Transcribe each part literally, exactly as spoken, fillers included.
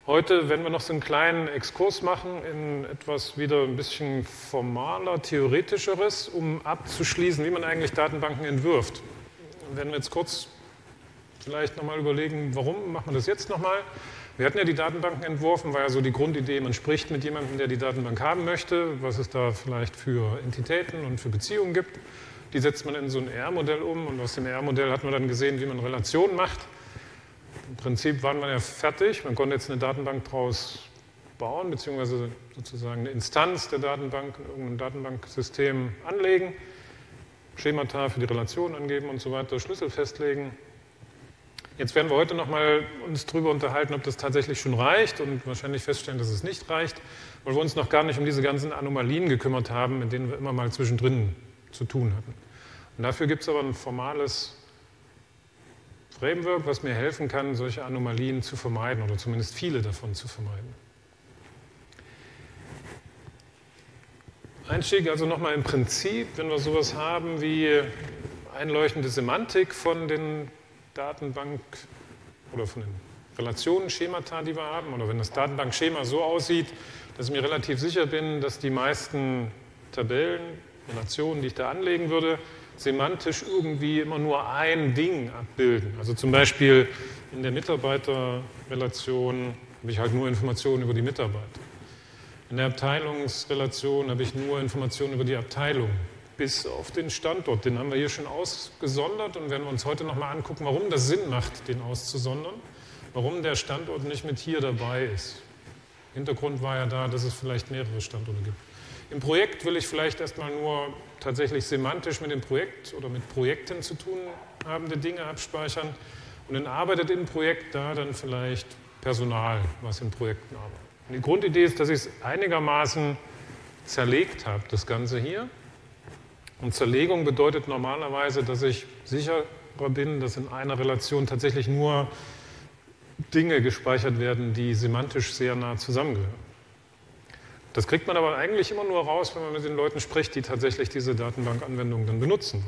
Heute werden wir noch so einen kleinen Exkurs machen in etwas wieder ein bisschen formaler, theoretischeres, um abzuschließen, wie man eigentlich Datenbanken entwirft. Dann werden wir jetzt kurz vielleicht nochmal überlegen, warum machen wir das jetzt nochmal? Wir hatten ja die Datenbanken entworfen, war ja so die Grundidee, man spricht mit jemandem, der die Datenbank haben möchte, was es da vielleicht für Entitäten und für Beziehungen gibt. Die setzt man in so ein R Modell um und aus dem R Modell hat man dann gesehen, wie man Relationen macht. Im Prinzip waren wir ja fertig, man konnte jetzt eine Datenbank daraus bauen, beziehungsweise sozusagen eine Instanz der Datenbank in irgendeinem Datenbanksystem anlegen, Schemata für die Relationen angeben und so weiter, Schlüssel festlegen. Jetzt werden wir heute nochmal uns darüber unterhalten, ob das tatsächlich schon reicht und wahrscheinlich feststellen, dass es nicht reicht, weil wir uns noch gar nicht um diese ganzen Anomalien gekümmert haben, mit denen wir immer mal zwischendrin zu tun hatten. Und dafür gibt es aber ein formales Framework, was mir helfen kann, solche Anomalien zu vermeiden oder zumindest viele davon zu vermeiden. Einstieg also nochmal im Prinzip, wenn wir sowas haben wie einleuchtende Semantik von den Datenbank oder von den Relationen, Schemata, die wir haben, oder wenn das Datenbankschema so aussieht, dass ich mir relativ sicher bin, dass die meisten Tabellen, Relationen, die ich da anlegen würde, semantisch irgendwie immer nur ein Ding abbilden. Also zum Beispiel in der Mitarbeiterrelation habe ich halt nur Informationen über die Mitarbeiter. In der Abteilungsrelation habe ich nur Informationen über die Abteilung, bis auf den Standort. Den haben wir hier schon ausgesondert und werden wir uns heute nochmal angucken, warum das Sinn macht, den auszusondern, warum der Standort nicht mit hier dabei ist. Hintergrund war ja da, dass es vielleicht mehrere Standorte gibt. Im Projekt will ich vielleicht erstmal nur tatsächlich semantisch mit dem Projekt oder mit Projekten zu tun habende Dinge abspeichern und dann arbeitet im Projekt da dann vielleicht Personal, was in Projekten arbeitet. Und die Grundidee ist, dass ich es einigermaßen zerlegt habe, das Ganze hier. Und Zerlegung bedeutet normalerweise, dass ich sicherer bin, dass in einer Relation tatsächlich nur Dinge gespeichert werden, die semantisch sehr nah zusammengehören. Das kriegt man aber eigentlich immer nur raus, wenn man mit den Leuten spricht, die tatsächlich diese Datenbankanwendung dann benutzen.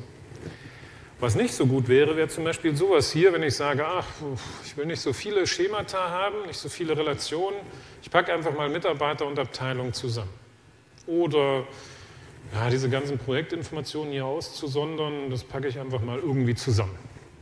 Was nicht so gut wäre, wäre zum Beispiel sowas hier, wenn ich sage, ach, ich will nicht so viele Schemata haben, nicht so viele Relationen, ich packe einfach mal Mitarbeiter und Abteilung zusammen. Oder ja, diese ganzen Projektinformationen hier auszusondern, das packe ich einfach mal irgendwie zusammen.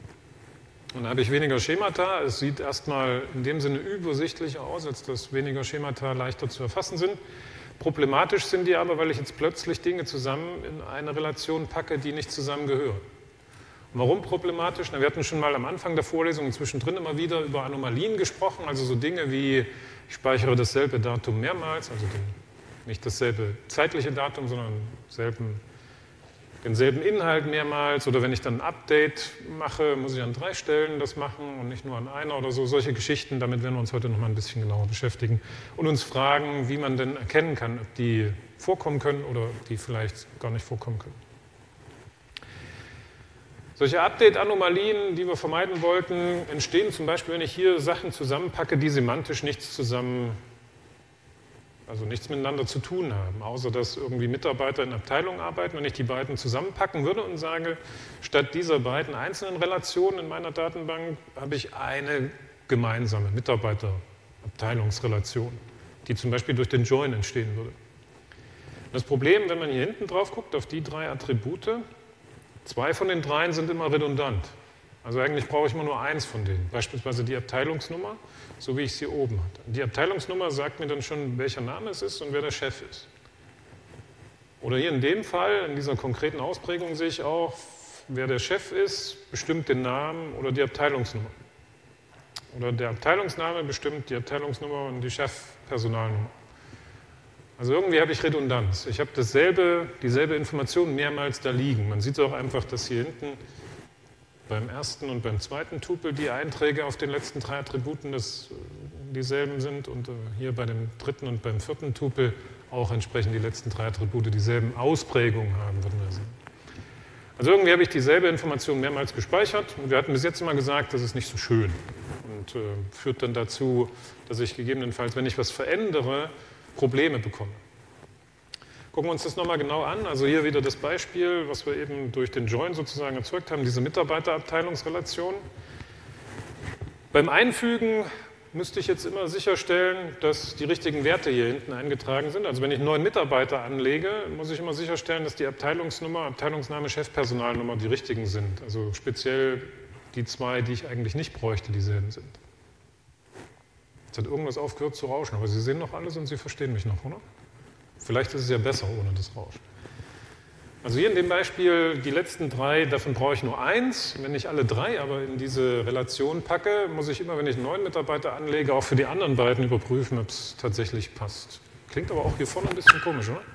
Und da habe ich weniger Schemata. Es sieht erstmal in dem Sinne übersichtlicher aus, als dass weniger Schemata leichter zu erfassen sind. Problematisch sind die aber, weil ich jetzt plötzlich Dinge zusammen in eine Relation packe, die nicht zusammengehören. Und warum problematisch? Na, wir hatten schon mal am Anfang der Vorlesung zwischendrin immer wieder über Anomalien gesprochen, also so Dinge wie, ich speichere dasselbe Datum mehrmals, also den, nicht dasselbe zeitliche Datum, sondern selben, denselben Inhalt mehrmals, oder wenn ich dann ein Update mache, muss ich an drei Stellen das machen und nicht nur an einer oder so. Solche Geschichten, damit werden wir uns heute noch mal ein bisschen genauer beschäftigen und uns fragen, wie man denn erkennen kann, ob die vorkommen können oder ob die vielleicht gar nicht vorkommen können. Solche Update-Anomalien, die wir vermeiden wollten, entstehen zum Beispiel, wenn ich hier Sachen zusammenpacke, die semantisch nichts zusammen also nichts miteinander zu tun haben, außer dass irgendwie Mitarbeiter in Abteilungen arbeiten. Wenn ich die beiden zusammenpacken würde und sage, statt dieser beiden einzelnen Relationen in meiner Datenbank habe ich eine gemeinsame Mitarbeiter-Abteilungsrelation, die zum Beispiel durch den Join entstehen würde. Das Problem, wenn man hier hinten drauf guckt, auf die drei Attribute, zwei von den dreien sind immer redundant. Also eigentlich brauche ich immer nur eins von denen, beispielsweise die Abteilungsnummer, so wie ich sie oben hatte. Die Abteilungsnummer sagt mir dann schon, welcher Name es ist und wer der Chef ist. Oder hier in dem Fall, in dieser konkreten Ausprägung sehe ich auch, wer der Chef ist, bestimmt den Namen oder die Abteilungsnummer. Oder der Abteilungsname bestimmt die Abteilungsnummer und die Chefpersonalnummer. Also irgendwie habe ich Redundanz. Ich habe dasselbe, dieselbe Information mehrmals da liegen. Man sieht auch einfach, dass hier hinten beim ersten und beim zweiten Tupel die Einträge auf den letzten drei Attributen das, dieselben sind und hier bei dem dritten und beim vierten Tupel auch entsprechend die letzten drei Attribute dieselben Ausprägungen haben, würden wir sehen. Also irgendwie habe ich dieselbe Information mehrmals gespeichert und wir hatten bis jetzt immer gesagt, das ist nicht so schön und äh, führt dann dazu, dass ich gegebenenfalls, wenn ich was verändere, Probleme bekomme. Gucken wir uns das nochmal genau an. Also hier wieder das Beispiel, was wir eben durch den Join sozusagen erzeugt haben, diese Mitarbeiterabteilungsrelation. Beim Einfügen müsste ich jetzt immer sicherstellen, dass die richtigen Werte hier hinten eingetragen sind. Also wenn ich einen neuen Mitarbeiter anlege, muss ich immer sicherstellen, dass die Abteilungsnummer, Abteilungsname, Chefpersonalnummer die richtigen sind. Also speziell die zwei, die ich eigentlich nicht bräuchte, dieselben sind. Jetzt hat irgendwas aufgehört zu rauschen, aber Sie sehen noch alles und Sie verstehen mich noch, oder? Vielleicht ist es ja besser ohne das Rauschen. Also hier in dem Beispiel, die letzten drei, davon brauche ich nur eins. Wenn ich alle drei aber in diese Relation packe, muss ich immer, wenn ich einen neuen Mitarbeiter anlege, auch für die anderen beiden überprüfen, ob es tatsächlich passt. Klingt aber auch hier vorne ein bisschen komisch, oder?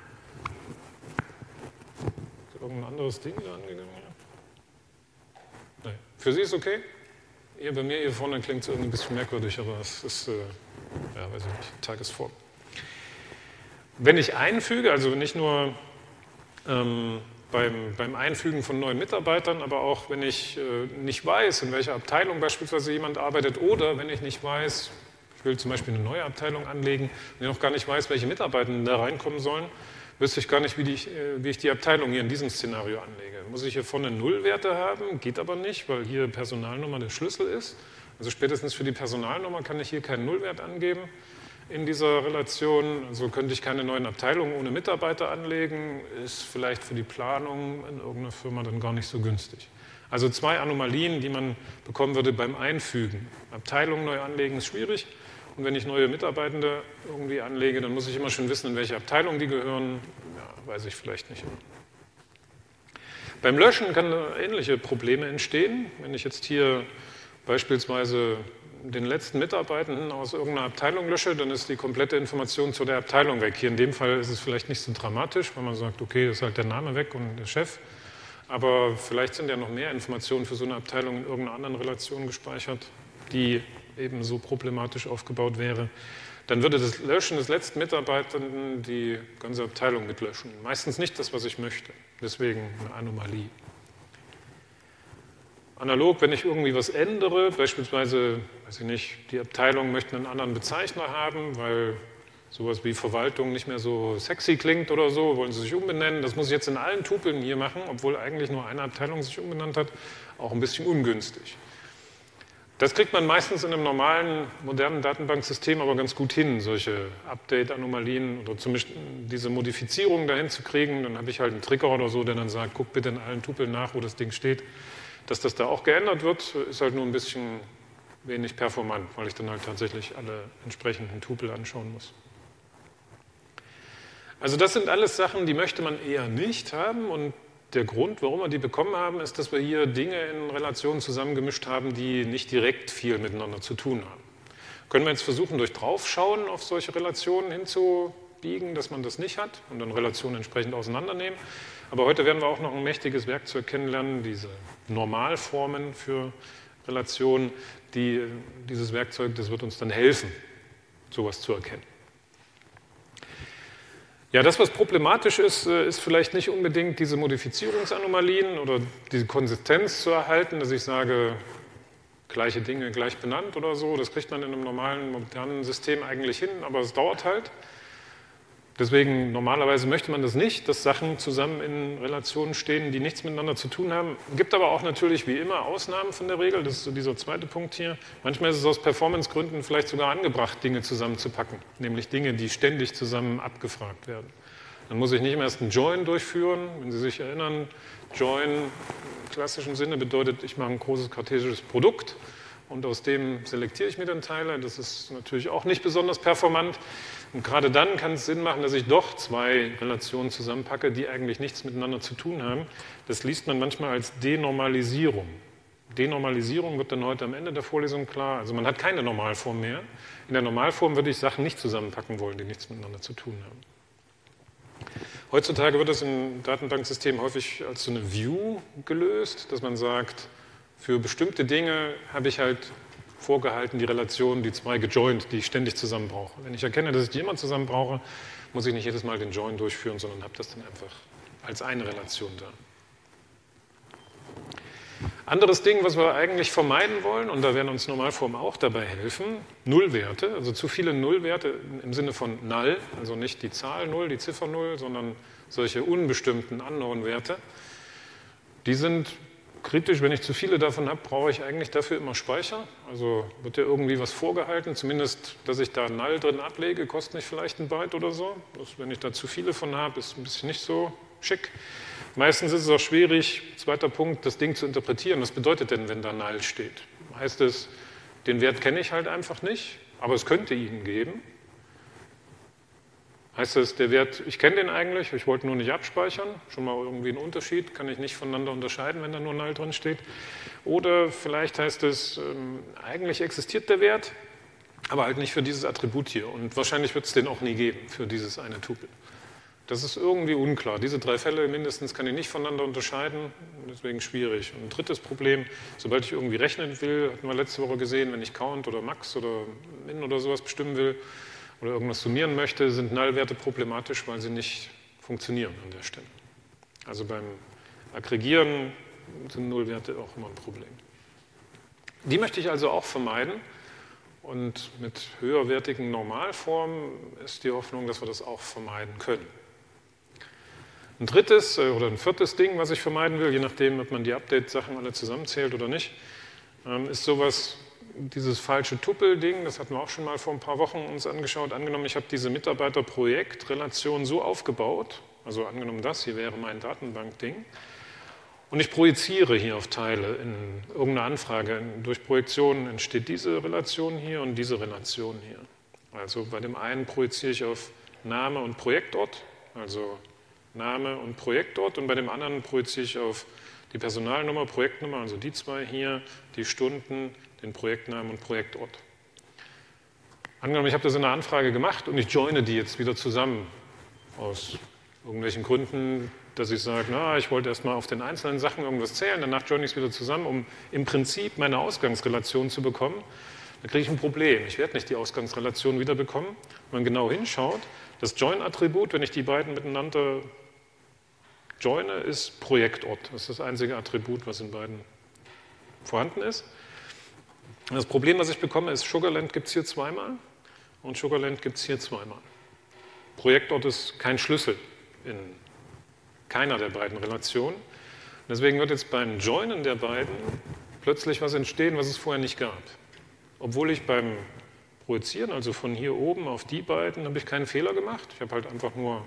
Ist irgendein anderes Ding da angegangen? Nein. Für Sie ist okay? Hier bei mir hier vorne klingt es irgendwie ein bisschen merkwürdig, aber es ist, äh, ja, weiß ich nicht, Tagesform. Wenn ich einfüge, also nicht nur ähm, beim, beim Einfügen von neuen Mitarbeitern, aber auch wenn ich äh, nicht weiß, in welcher Abteilung beispielsweise jemand arbeitet oder wenn ich nicht weiß, ich will zum Beispiel eine neue Abteilung anlegen und ich noch gar nicht weiß, welche Mitarbeitenden da reinkommen sollen, wüsste ich gar nicht, wie, die, äh, wie ich die Abteilung hier in diesem Szenario anlege. Muss ich hier vorne Nullwerte haben, geht aber nicht, weil hier Personalnummer der Schlüssel ist. Also spätestens für die Personalnummer kann ich hier keinen Nullwert angeben in dieser Relation. Also könnte ich keine neuen Abteilungen ohne Mitarbeiter anlegen, ist vielleicht für die Planung in irgendeiner Firma dann gar nicht so günstig. Also zwei Anomalien, die man bekommen würde beim Einfügen. Abteilungen neu anlegen ist schwierig und wenn ich neue Mitarbeitende irgendwie anlege, dann muss ich immer schon wissen, in welche Abteilung die gehören. Ja, weiß ich vielleicht nicht immer. Beim Löschen kann ähnliche Probleme entstehen. Wenn ich jetzt hier beispielsweise den letzten Mitarbeitenden aus irgendeiner Abteilung lösche, dann ist die komplette Information zu der Abteilung weg. Hier in dem Fall ist es vielleicht nicht so dramatisch, weil man sagt, okay, ist halt der Name weg und der Chef. Aber vielleicht sind ja noch mehr Informationen für so eine Abteilung in irgendeiner anderen Relation gespeichert, die eben so problematisch aufgebaut wäre. Dann würde das Löschen des letzten Mitarbeitenden die ganze Abteilung mitlöschen. Meistens nicht das, was ich möchte. Deswegen eine Anomalie. Analog, wenn ich irgendwie was ändere, beispielsweise, weiß ich nicht, die Abteilung möchte einen anderen Bezeichner haben, weil sowas wie Verwaltung nicht mehr so sexy klingt oder so, wollen sie sich umbenennen. Das muss ich jetzt in allen Tupeln hier machen, obwohl eigentlich nur eine Abteilung sich umbenannt hat, auch ein bisschen ungünstig. Das kriegt man meistens in einem normalen, modernen Datenbanksystem aber ganz gut hin, solche Update-Anomalien oder zumindest diese Modifizierungen dahin zu kriegen. Dann habe ich halt einen Trigger oder so, der dann sagt, guck bitte in allen Tupeln nach, wo das Ding steht. Dass das da auch geändert wird, ist halt nur ein bisschen wenig performant, weil ich dann halt tatsächlich alle entsprechenden Tupel anschauen muss. Also das sind alles Sachen, die möchte man eher nicht haben und der Grund, warum wir die bekommen haben, ist, dass wir hier Dinge in Relationen zusammengemischt haben, die nicht direkt viel miteinander zu tun haben. Können wir jetzt versuchen, durch Draufschauen auf solche Relationen hinzubiegen, dass man das nicht hat und dann Relationen entsprechend auseinandernehmen. Aber heute werden wir auch noch ein mächtiges Werkzeug kennenlernen, diese Normalformen für Relationen. Die, dieses Werkzeug, das wird uns dann helfen, sowas zu erkennen. Ja, das, was problematisch ist, ist vielleicht nicht unbedingt diese Modifizierungsanomalien oder diese Konsistenz zu erhalten, dass ich sage, gleiche Dinge gleich benannt oder so. Das kriegt man in einem normalen, modernen System eigentlich hin, aber es dauert halt. Deswegen, normalerweise möchte man das nicht, dass Sachen zusammen in Relationen stehen, die nichts miteinander zu tun haben. Es gibt aber auch natürlich wie immer Ausnahmen von der Regel, das ist so dieser zweite Punkt hier. Manchmal ist es aus Performancegründen vielleicht sogar angebracht, Dinge zusammenzupacken, nämlich Dinge, die ständig zusammen abgefragt werden. Dann muss ich nicht mehr erst einen Join durchführen. Wenn Sie sich erinnern, Join im klassischen Sinne bedeutet, ich mache ein großes kartesisches Produkt und aus dem selektiere ich mir dann Teile. Das ist natürlich auch nicht besonders performant. Und gerade dann kann es Sinn machen, dass ich doch zwei Relationen zusammenpacke, die eigentlich nichts miteinander zu tun haben. Das liest man manchmal als Denormalisierung. Denormalisierung wird dann heute am Ende der Vorlesung klar. Also man hat keine Normalform mehr. In der Normalform würde ich Sachen nicht zusammenpacken wollen, die nichts miteinander zu tun haben. Heutzutage wird das in Datenbanksystemen häufig als so eine View gelöst, dass man sagt, für bestimmte Dinge habe ich halt vorgehalten die Relation, die zwei gejoint, die ich ständig zusammen brauche. Wenn ich erkenne, dass ich die immer zusammen brauche, muss ich nicht jedes Mal den Join durchführen, sondern habe das dann einfach als eine Relation da. Anderes Ding, was wir eigentlich vermeiden wollen, und da werden uns Normalformen auch dabei helfen, Nullwerte, also zu viele Nullwerte im Sinne von null, also nicht die Zahl null, die Ziffer null, sondern solche unbestimmten Unknown-Werte, die sind kritisch, wenn ich zu viele davon habe, brauche ich eigentlich dafür immer Speicher. Also wird ja irgendwie was vorgehalten, zumindest, dass ich da null drin ablege, kostet nicht vielleicht ein Byte oder so. Das, wenn ich da zu viele von habe, ist ein bisschen nicht so schick. Meistens ist es auch schwierig, zweiter Punkt, das Ding zu interpretieren. Was bedeutet denn, wenn da null steht? Heißt es, den Wert kenne ich halt einfach nicht, aber es könnte ihn geben. Heißt es, der Wert, ich kenne den eigentlich, ich wollte nur nicht abspeichern, schon mal irgendwie ein Unterschied, kann ich nicht voneinander unterscheiden, wenn da nur null drin steht. Oder vielleicht heißt es, ähm, eigentlich existiert der Wert, aber halt nicht für dieses Attribut hier. Und wahrscheinlich wird es den auch nie geben, für dieses eine Tupel. Das ist irgendwie unklar. Diese drei Fälle mindestens kann ich nicht voneinander unterscheiden, deswegen schwierig. Und ein drittes Problem, sobald ich irgendwie rechnen will, hatten wir letzte Woche gesehen, wenn ich Count oder Max oder Min oder sowas bestimmen will, oder irgendwas summieren möchte, sind Nullwerte problematisch, weil sie nicht funktionieren an der Stelle. Also beim Aggregieren sind Nullwerte auch immer ein Problem. Die möchte ich also auch vermeiden. Und mit höherwertigen Normalformen ist die Hoffnung, dass wir das auch vermeiden können. Ein drittes oder ein viertes Ding, was ich vermeiden will, je nachdem, ob man die Update-Sachen alle zusammenzählt oder nicht, ist sowas, dieses falsche Tupel-Ding, das hatten wir auch schon mal vor ein paar Wochen uns angeschaut. Angenommen, ich habe diese Mitarbeiter-Projekt-Relation so aufgebaut, also angenommen das, hier wäre mein Datenbank-Ding, und ich projiziere hier auf Teile in irgendeiner Anfrage. Durch Projektion entsteht diese Relation hier und diese Relation hier. Also bei dem einen projiziere ich auf Name und Projektort, also Name und Projektort, und bei dem anderen projiziere ich auf die Personalnummer, Projektnummer, also die zwei hier, die Stunden, den Projektnamen und Projektort. Angenommen, ich habe das in einer Anfrage gemacht und ich joine die jetzt wieder zusammen aus irgendwelchen Gründen, dass ich sage, na, ich wollte erstmal auf den einzelnen Sachen irgendwas zählen, danach joine ich es wieder zusammen, um im Prinzip meine Ausgangsrelation zu bekommen. Dann kriege ich ein Problem. Ich werde nicht die Ausgangsrelation wieder bekommen. Wenn man genau hinschaut, das Join-Attribut, wenn ich die beiden miteinander joine, ist Projektort. Das ist das einzige Attribut, was in beiden vorhanden ist. Das Problem, was ich bekomme, ist, Sugarland gibt es hier zweimal und Sugarland gibt es hier zweimal. Projektort ist kein Schlüssel in keiner der beiden Relationen. Deswegen wird jetzt beim Joinen der beiden plötzlich was entstehen, was es vorher nicht gab. Obwohl ich beim Projizieren, also von hier oben auf die beiden, habe ich keinen Fehler gemacht. Ich habe halt einfach nur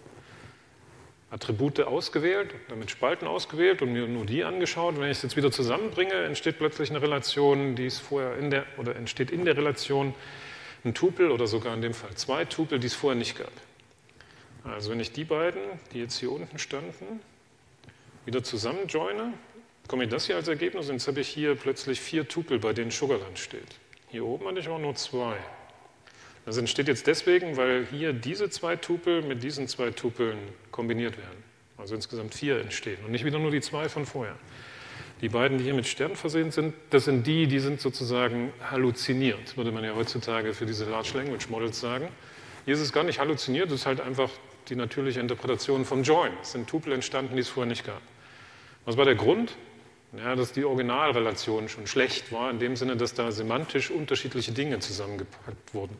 Attribute ausgewählt, damit Spalten ausgewählt und mir nur die angeschaut. Wenn ich es jetzt wieder zusammenbringe, entsteht plötzlich eine Relation, die es vorher in der, oder entsteht in der Relation ein Tupel oder sogar in dem Fall zwei Tupel, die es vorher nicht gab. Also wenn ich die beiden, die jetzt hier unten standen, wieder zusammen joine, bekomme ich das hier als Ergebnis und jetzt habe ich hier plötzlich vier Tupel, bei denen Sugarland steht. Hier oben hatte ich auch nur zwei. Das entsteht jetzt deswegen, weil hier diese zwei Tupel mit diesen zwei Tupeln kombiniert werden. Also insgesamt vier entstehen und nicht wieder nur die zwei von vorher. Die beiden, die hier mit Sternen versehen sind, das sind die, die sind sozusagen halluziniert, würde man ja heutzutage für diese Large Language Models sagen. Hier ist es gar nicht halluziniert, es ist halt einfach die natürliche Interpretation vom Join. Es sind Tupel entstanden, die es vorher nicht gab. Was war der Grund? Ja, dass die Originalrelation schon schlecht war, in dem Sinne, dass da semantisch unterschiedliche Dinge zusammengepackt wurden.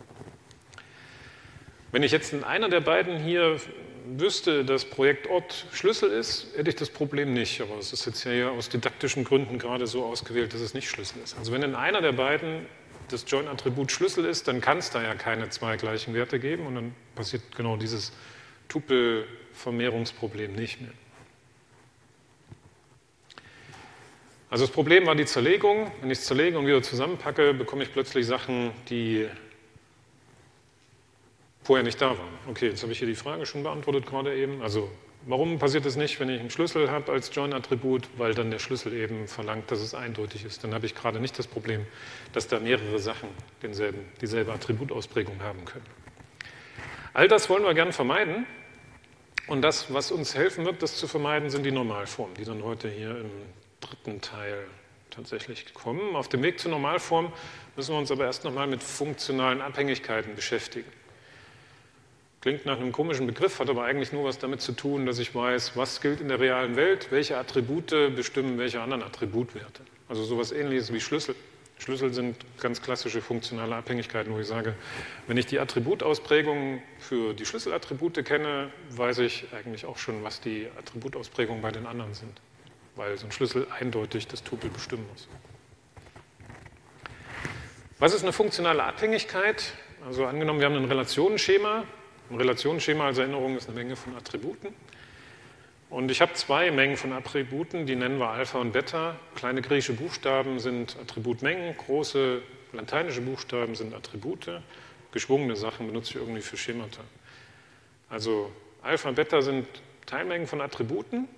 Wenn ich jetzt in einer der beiden hier wüsste, dass Projektort Schlüssel ist, hätte ich das Problem nicht. Aber es ist jetzt ja aus didaktischen Gründen gerade so ausgewählt, dass es nicht Schlüssel ist. Also wenn in einer der beiden das Join-Attribut Schlüssel ist, dann kann es da ja keine zwei gleichen Werte geben und dann passiert genau dieses Tupel-Vermehrungsproblem nicht mehr. Also das Problem war die Zerlegung. Wenn ich es zerlege und wieder zusammenpacke, bekomme ich plötzlich Sachen, die vorher nicht da waren. Okay, jetzt habe ich hier die Frage schon beantwortet gerade eben. Also warum passiert das nicht, wenn ich einen Schlüssel habe als Join-Attribut? Weil dann der Schlüssel eben verlangt, dass es eindeutig ist. Dann habe ich gerade nicht das Problem, dass da mehrere Sachen denselben, dieselbe Attributausprägung haben können. All das wollen wir gern vermeiden. Und das, was uns helfen wird, das zu vermeiden, sind die Normalformen, die dann heute hier im dritten Teil tatsächlich kommen. Auf dem Weg zur Normalform müssen wir uns aber erst nochmal mit funktionalen Abhängigkeiten beschäftigen. Klingt nach einem komischen Begriff, hat aber eigentlich nur was damit zu tun, dass ich weiß, was gilt in der realen Welt, welche Attribute bestimmen welche anderen Attributwerte. Also sowas Ähnliches wie Schlüssel. Schlüssel sind ganz klassische funktionale Abhängigkeiten, wo ich sage, wenn ich die Attributausprägung für die Schlüsselattribute kenne, weiß ich eigentlich auch schon, was die Attributausprägungen bei den anderen sind. weil so ein Schlüssel eindeutig das Tupel bestimmen muss. Was ist eine funktionale Abhängigkeit? Also angenommen, wir haben ein Relationenschema. Ein Relationenschema als Erinnerung ist eine Menge von Attributen. Und ich habe zwei Mengen von Attributen, die nennen wir Alpha und Beta. Kleine griechische Buchstaben sind Attributmengen, große lateinische Buchstaben sind Attribute. Geschwungene Sachen benutze ich irgendwie für Schemata. Also Alpha und Beta sind Teilmengen von Attributen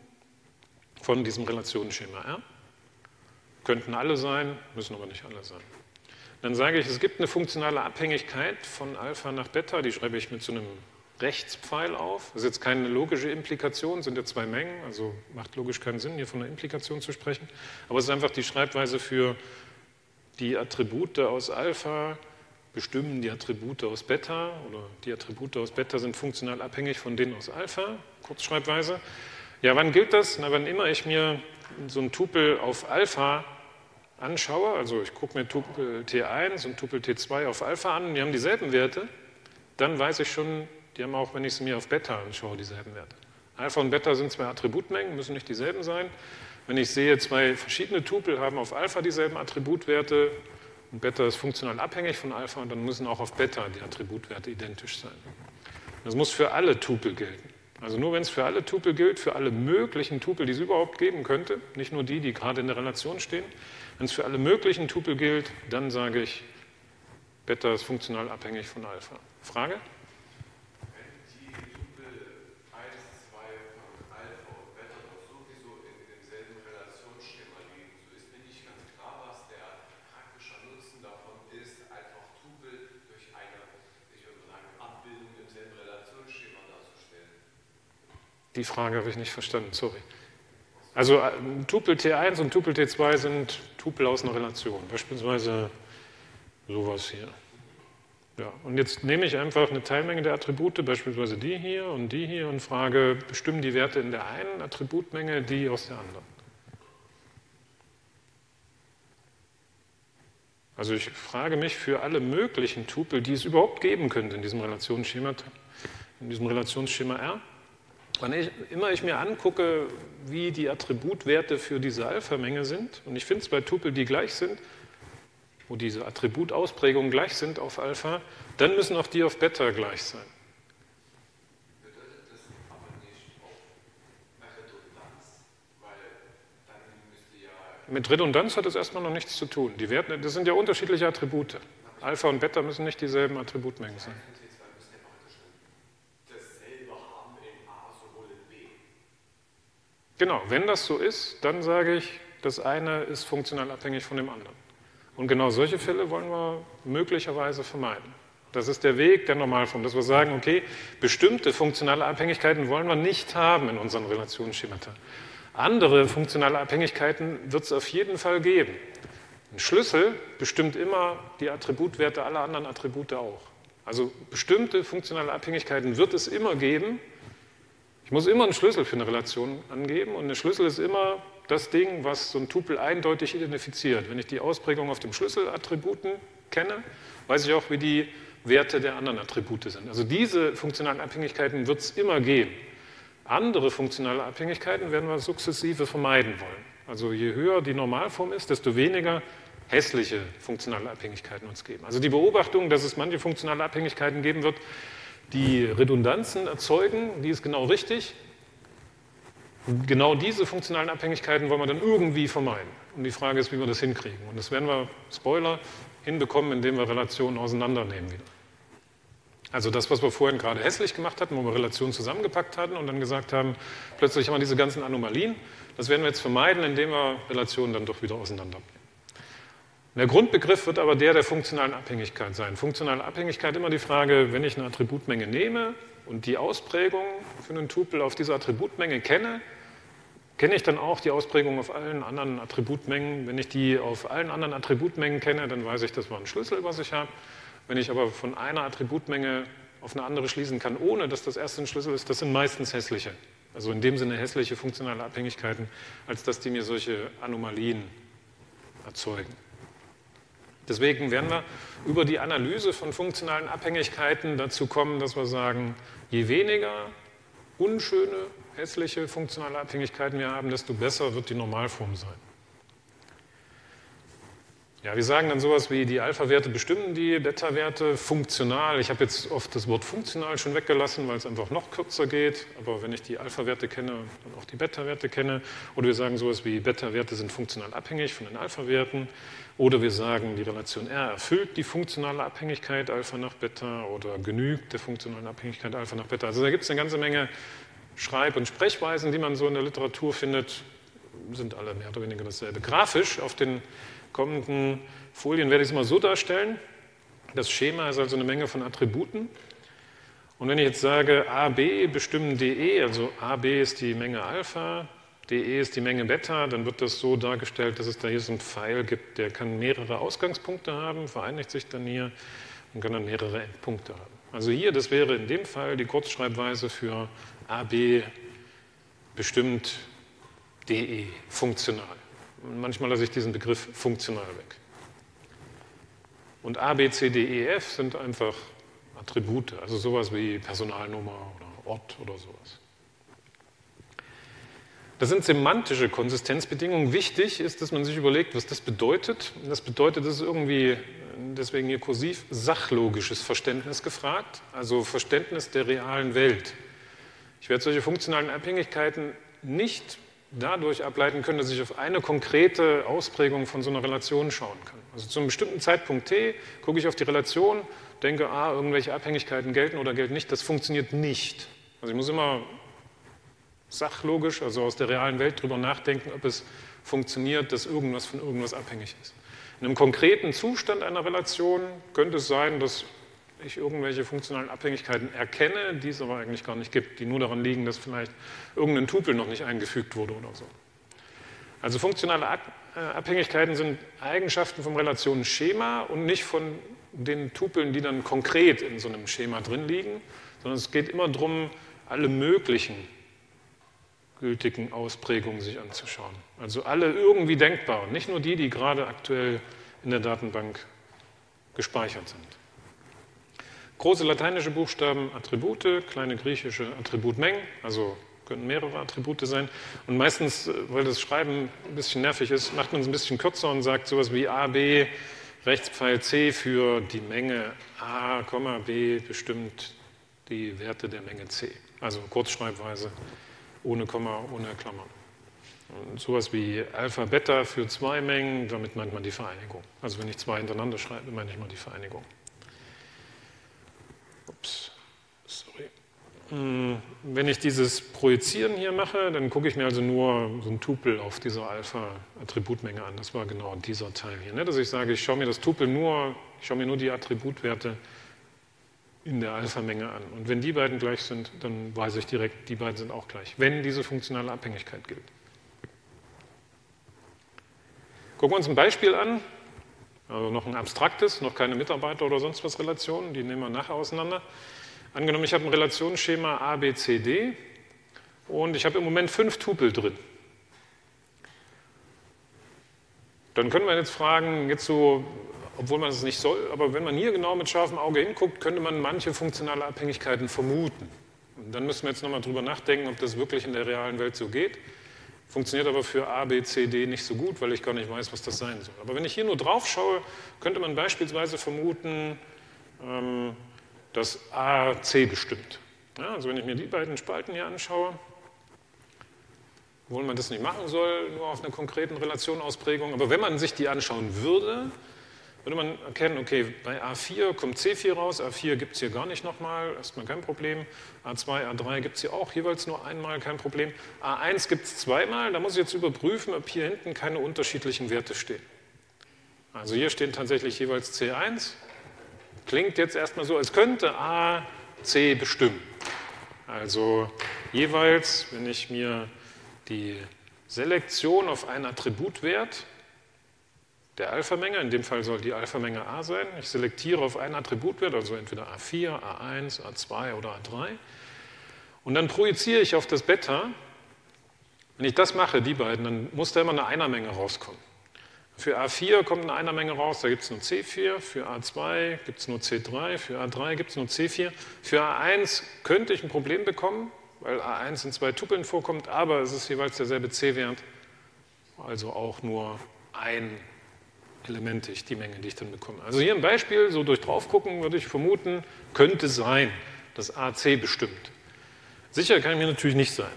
von diesem Relationenschema R. Könnten alle sein, müssen aber nicht alle sein. Dann sage ich, es gibt eine funktionale Abhängigkeit von Alpha nach Beta, die schreibe ich mit so einem Rechtspfeil auf. Das ist jetzt keine logische Implikation, sind ja zwei Mengen, also macht logisch keinen Sinn, hier von einer Implikation zu sprechen. Aber es ist einfach die Schreibweise für die Attribute aus Alpha bestimmen die Attribute aus Beta oder die Attribute aus Beta sind funktional abhängig von denen aus Alpha, Kurzschreibweise. Ja, wann gilt das? Na, wann immer ich mir so ein Tupel auf Alpha anschaue, also ich gucke mir Tupel T eins und Tupel T zwei auf Alpha an, die haben dieselben Werte, dann weiß ich schon, die haben auch, wenn ich sie mir auf Beta anschaue, dieselben Werte. Alpha und Beta sind zwei Attributmengen, müssen nicht dieselben sein. Wenn ich sehe, zwei verschiedene Tupel haben auf Alpha dieselben Attributwerte und Beta ist funktional abhängig von Alpha, dann müssen auch auf Beta die Attributwerte identisch sein. Das muss für alle Tupel gelten. Also nur wenn es für alle Tupel gilt, für alle möglichen Tupel, die es überhaupt geben könnte, nicht nur die, die gerade in der Relation stehen. Wenn es für alle möglichen Tupel gilt, dann sage ich, Beta ist funktional abhängig von Alpha. Frage? Wenn die Tupel eins, zwei von Alpha und Beta doch sowieso in demselben Relationsschema liegen, so ist mir nicht ganz klar, was der praktische Nutzen davon ist, einfach Tupel durch eine, ich würde sagen, Abbildung im selben Relationsschema darzustellen. Die Frage habe ich nicht verstanden, sorry. Also Tupel T eins und Tupel T zwei sind Tupel aus einer Relation, beispielsweise sowas hier. Ja, und jetzt nehme ich einfach eine Teilmenge der Attribute, beispielsweise die hier und die hier, und frage, bestimmen die Werte in der einen Attributmenge die aus der anderen? Also ich frage mich für alle möglichen Tupel, die es überhaupt geben könnte in diesem Relationsschema, in diesem Relationsschema R, wann ich, immer ich mir angucke, wie die Attributwerte für diese Alpha-Menge sind, und ich finde zwei Tupel, die gleich sind, wo diese Attributausprägungen gleich sind auf Alpha, dann müssen auch die auf Beta gleich sein. Bedeutet das aber nicht auch eine Redundanz? Weil dann müsste ja... Mit Redundanz hat es erstmal noch nichts zu tun. Die Werte, das sind ja unterschiedliche Attribute. Alpha und Beta müssen nicht dieselben Attributmengen sein. Genau, wenn das so ist, dann sage ich, das eine ist funktional abhängig von dem anderen. Und genau solche Fälle wollen wir möglicherweise vermeiden. Das ist der Weg der Normalform, dass wir sagen, okay, bestimmte funktionale Abhängigkeiten wollen wir nicht haben in unseren Relationsschemata. Andere funktionale Abhängigkeiten wird es auf jeden Fall geben. Ein Schlüssel bestimmt immer die Attributwerte aller anderen Attribute auch. Also bestimmte funktionale Abhängigkeiten wird es immer geben. Ich muss immer einen Schlüssel für eine Relation angeben, und ein Schlüssel ist immer das Ding, was so ein Tupel eindeutig identifiziert. Wenn ich die Ausprägung auf dem Schlüsselattributen kenne, weiß ich auch, wie die Werte der anderen Attribute sind. Also diese funktionalen Abhängigkeiten wird es immer geben. Andere funktionale Abhängigkeiten werden wir sukzessive vermeiden wollen. Also je höher die Normalform ist, desto weniger hässliche funktionale Abhängigkeiten uns geben. Also die Beobachtung, dass es manche funktionale Abhängigkeiten geben wird, die Redundanzen erzeugen, die ist genau richtig. Und genau diese funktionalen Abhängigkeiten wollen wir dann irgendwie vermeiden. Und die Frage ist, wie wir das hinkriegen. Und das werden wir, Spoiler, hinbekommen, indem wir Relationen auseinandernehmen wieder. Also das, was wir vorhin gerade hässlich gemacht hatten, wo wir Relationen zusammengepackt hatten und dann gesagt haben, plötzlich haben wir diese ganzen Anomalien, das werden wir jetzt vermeiden, indem wir Relationen dann doch wieder auseinandernehmen. Der Grundbegriff wird aber der der funktionalen Abhängigkeit sein. Funktionale Abhängigkeit immer die Frage, wenn ich eine Attributmenge nehme und die Ausprägung für einen Tupel auf diese Attributmenge kenne, kenne ich dann auch die Ausprägung auf allen anderen Attributmengen. Wenn ich die auf allen anderen Attributmengen kenne, dann weiß ich, das war ein Schlüssel, was ich habe. Wenn ich aber von einer Attributmenge auf eine andere schließen kann, ohne dass das erste ein Schlüssel ist, das sind meistens hässliche. Also in dem Sinne hässliche funktionale Abhängigkeiten, als dass die mir solche Anomalien erzeugen. Deswegen werden wir über die Analyse von funktionalen Abhängigkeiten dazu kommen, dass wir sagen, je weniger unschöne, hässliche funktionale Abhängigkeiten wir haben, desto besser wird die Normalform sein. Ja, wir sagen dann sowas wie, die Alpha-Werte bestimmen die Beta-Werte funktional. Ich habe jetzt oft das Wort funktional schon weggelassen, weil es einfach noch kürzer geht. Aber wenn ich die Alpha-Werte kenne, dann auch die Beta-Werte kenne. Oder wir sagen sowas wie, Beta-Werte sind funktional abhängig von den Alpha-Werten. Oder wir sagen, die Relation R erfüllt die funktionale Abhängigkeit Alpha nach Beta oder genügt der funktionalen Abhängigkeit Alpha nach Beta. Also da gibt es eine ganze Menge Schreib- und Sprechweisen, die man so in der Literatur findet. Sind alle mehr oder weniger dasselbe. Grafisch auf den kommenden Folien werde ich es mal so darstellen. Das Schema ist also eine Menge von Attributen. Und wenn ich jetzt sage, A B bestimmen D E, also A B ist die Menge Alpha, D E ist die Menge Beta, dann wird das so dargestellt, dass es da hier so einen Pfeil gibt, der kann mehrere Ausgangspunkte haben, vereinigt sich dann hier und kann dann mehrere Endpunkte haben. Also hier, das wäre in dem Fall die Kurzschreibweise für A B bestimmt D E, funktional. Manchmal lasse ich diesen Begriff funktional weg. Und A, B, C, D, E, F sind einfach Attribute, also sowas wie Personalnummer oder Ort oder sowas. Das sind semantische Konsistenzbedingungen. Wichtig ist, dass man sich überlegt, was das bedeutet. Das bedeutet, das ist irgendwie, deswegen hier kursiv, sachlogisches Verständnis gefragt, also Verständnis der realen Welt. Ich werde solche funktionalen Abhängigkeiten nicht dadurch ableiten können, dass ich auf eine konkrete Ausprägung von so einer Relation schauen kann. Also zu einem bestimmten Zeitpunkt t gucke ich auf die Relation, denke, ah, irgendwelche Abhängigkeiten gelten oder gelten nicht. Das funktioniert nicht. Also ich muss immer sachlogisch, also aus der realen Welt drüber nachdenken, ob es funktioniert, dass irgendwas von irgendwas abhängig ist. In einem konkreten Zustand einer Relation könnte es sein, dass ich irgendwelche funktionalen Abhängigkeiten erkenne, die es aber eigentlich gar nicht gibt, die nur daran liegen, dass vielleicht irgendein Tupel noch nicht eingefügt wurde oder so. Also funktionale Abhängigkeiten sind Eigenschaften vom Relationenschema und nicht von den Tupeln, die dann konkret in so einem Schema drin liegen, sondern es geht immer darum, alle möglichen gültigen Ausprägungen sich anzuschauen. Also alle irgendwie denkbaren, nicht nur die, die gerade aktuell in der Datenbank gespeichert sind. Große lateinische Buchstaben Attribute, kleine griechische Attributmengen, also könnten mehrere Attribute sein. Und meistens, weil das Schreiben ein bisschen nervig ist, macht man es ein bisschen kürzer und sagt sowas wie A, B, Rechtspfeil C für die Menge A, B bestimmt die Werte der Menge C. Also Kurzschreibweise, ohne Komma, ohne Klammern. Und sowas wie Alpha, Beta für zwei Mengen, damit meint man die Vereinigung. Also wenn ich zwei hintereinander schreibe, meine ich mal die Vereinigung. Ups, sorry. Wenn ich dieses Projizieren hier mache, dann gucke ich mir also nur so ein Tupel auf dieser Alpha-Attributmenge an. Das war genau dieser Teil hier. Ne? Dass ich sage, ich schaue mir das Tupel nur, ich schaue mir nur die Attributwerte in der Alpha-Menge an. Und wenn die beiden gleich sind, dann weiß ich direkt, die beiden sind auch gleich, wenn diese funktionale Abhängigkeit gilt. Gucken wir uns ein Beispiel an. Also noch ein abstraktes, noch keine Mitarbeiter- oder sonst was Relationen, die nehmen wir nachher auseinander. Angenommen, ich habe ein Relationsschema A, B, C, D und ich habe im Moment fünf Tupel drin. Dann können wir jetzt fragen, jetzt so, obwohl man es nicht soll, aber wenn man hier genau mit scharfem Auge hinguckt, könnte man manche funktionale Abhängigkeiten vermuten. Und dann müssen wir jetzt nochmal drüber nachdenken, ob das wirklich in der realen Welt so geht. Funktioniert aber für A, B, C, D nicht so gut, weil ich gar nicht weiß, was das sein soll. Aber wenn ich hier nur drauf schaue, könnte man beispielsweise vermuten, ähm, dass A C bestimmt. Ja, also wenn ich mir die beiden Spalten hier anschaue, obwohl man das nicht machen soll, nur auf einer konkreten Relationausprägung, aber wenn man sich die anschauen würde, würde man erkennen, okay, bei A vier kommt C vier raus, A vier gibt es hier gar nicht nochmal, erstmal kein Problem, A zwei, A drei gibt es hier auch jeweils nur einmal, kein Problem, A eins gibt es zweimal, da muss ich jetzt überprüfen, ob hier hinten keine unterschiedlichen Werte stehen. Also hier stehen tatsächlich jeweils C eins, klingt jetzt erstmal so, als könnte A C bestimmen. Also jeweils, wenn ich mir die Selektion auf einen Attributwert der Alpha-Menge, in dem Fall soll die Alpha-Menge A sein. Ich selektiere auf einen Attributwert, also entweder A vier, A eins, A zwei oder A drei. Und dann projiziere ich auf das Beta. Wenn ich das mache, die beiden, dann muss da immer eine Einermenge rauskommen. Für A vier kommt eine Einermenge raus, da gibt es nur C vier. Für A zwei gibt es nur C drei. Für A drei gibt es nur C vier. Für A eins könnte ich ein Problem bekommen, weil A eins in zwei Tupeln vorkommt, aber es ist jeweils derselbe C-Wert, also auch nur ein elementig, die Menge, die ich dann bekomme. Also hier im Beispiel, so durch draufgucken, würde ich vermuten, könnte sein, dass A C bestimmt. Sicher kann ich mir natürlich nicht sein.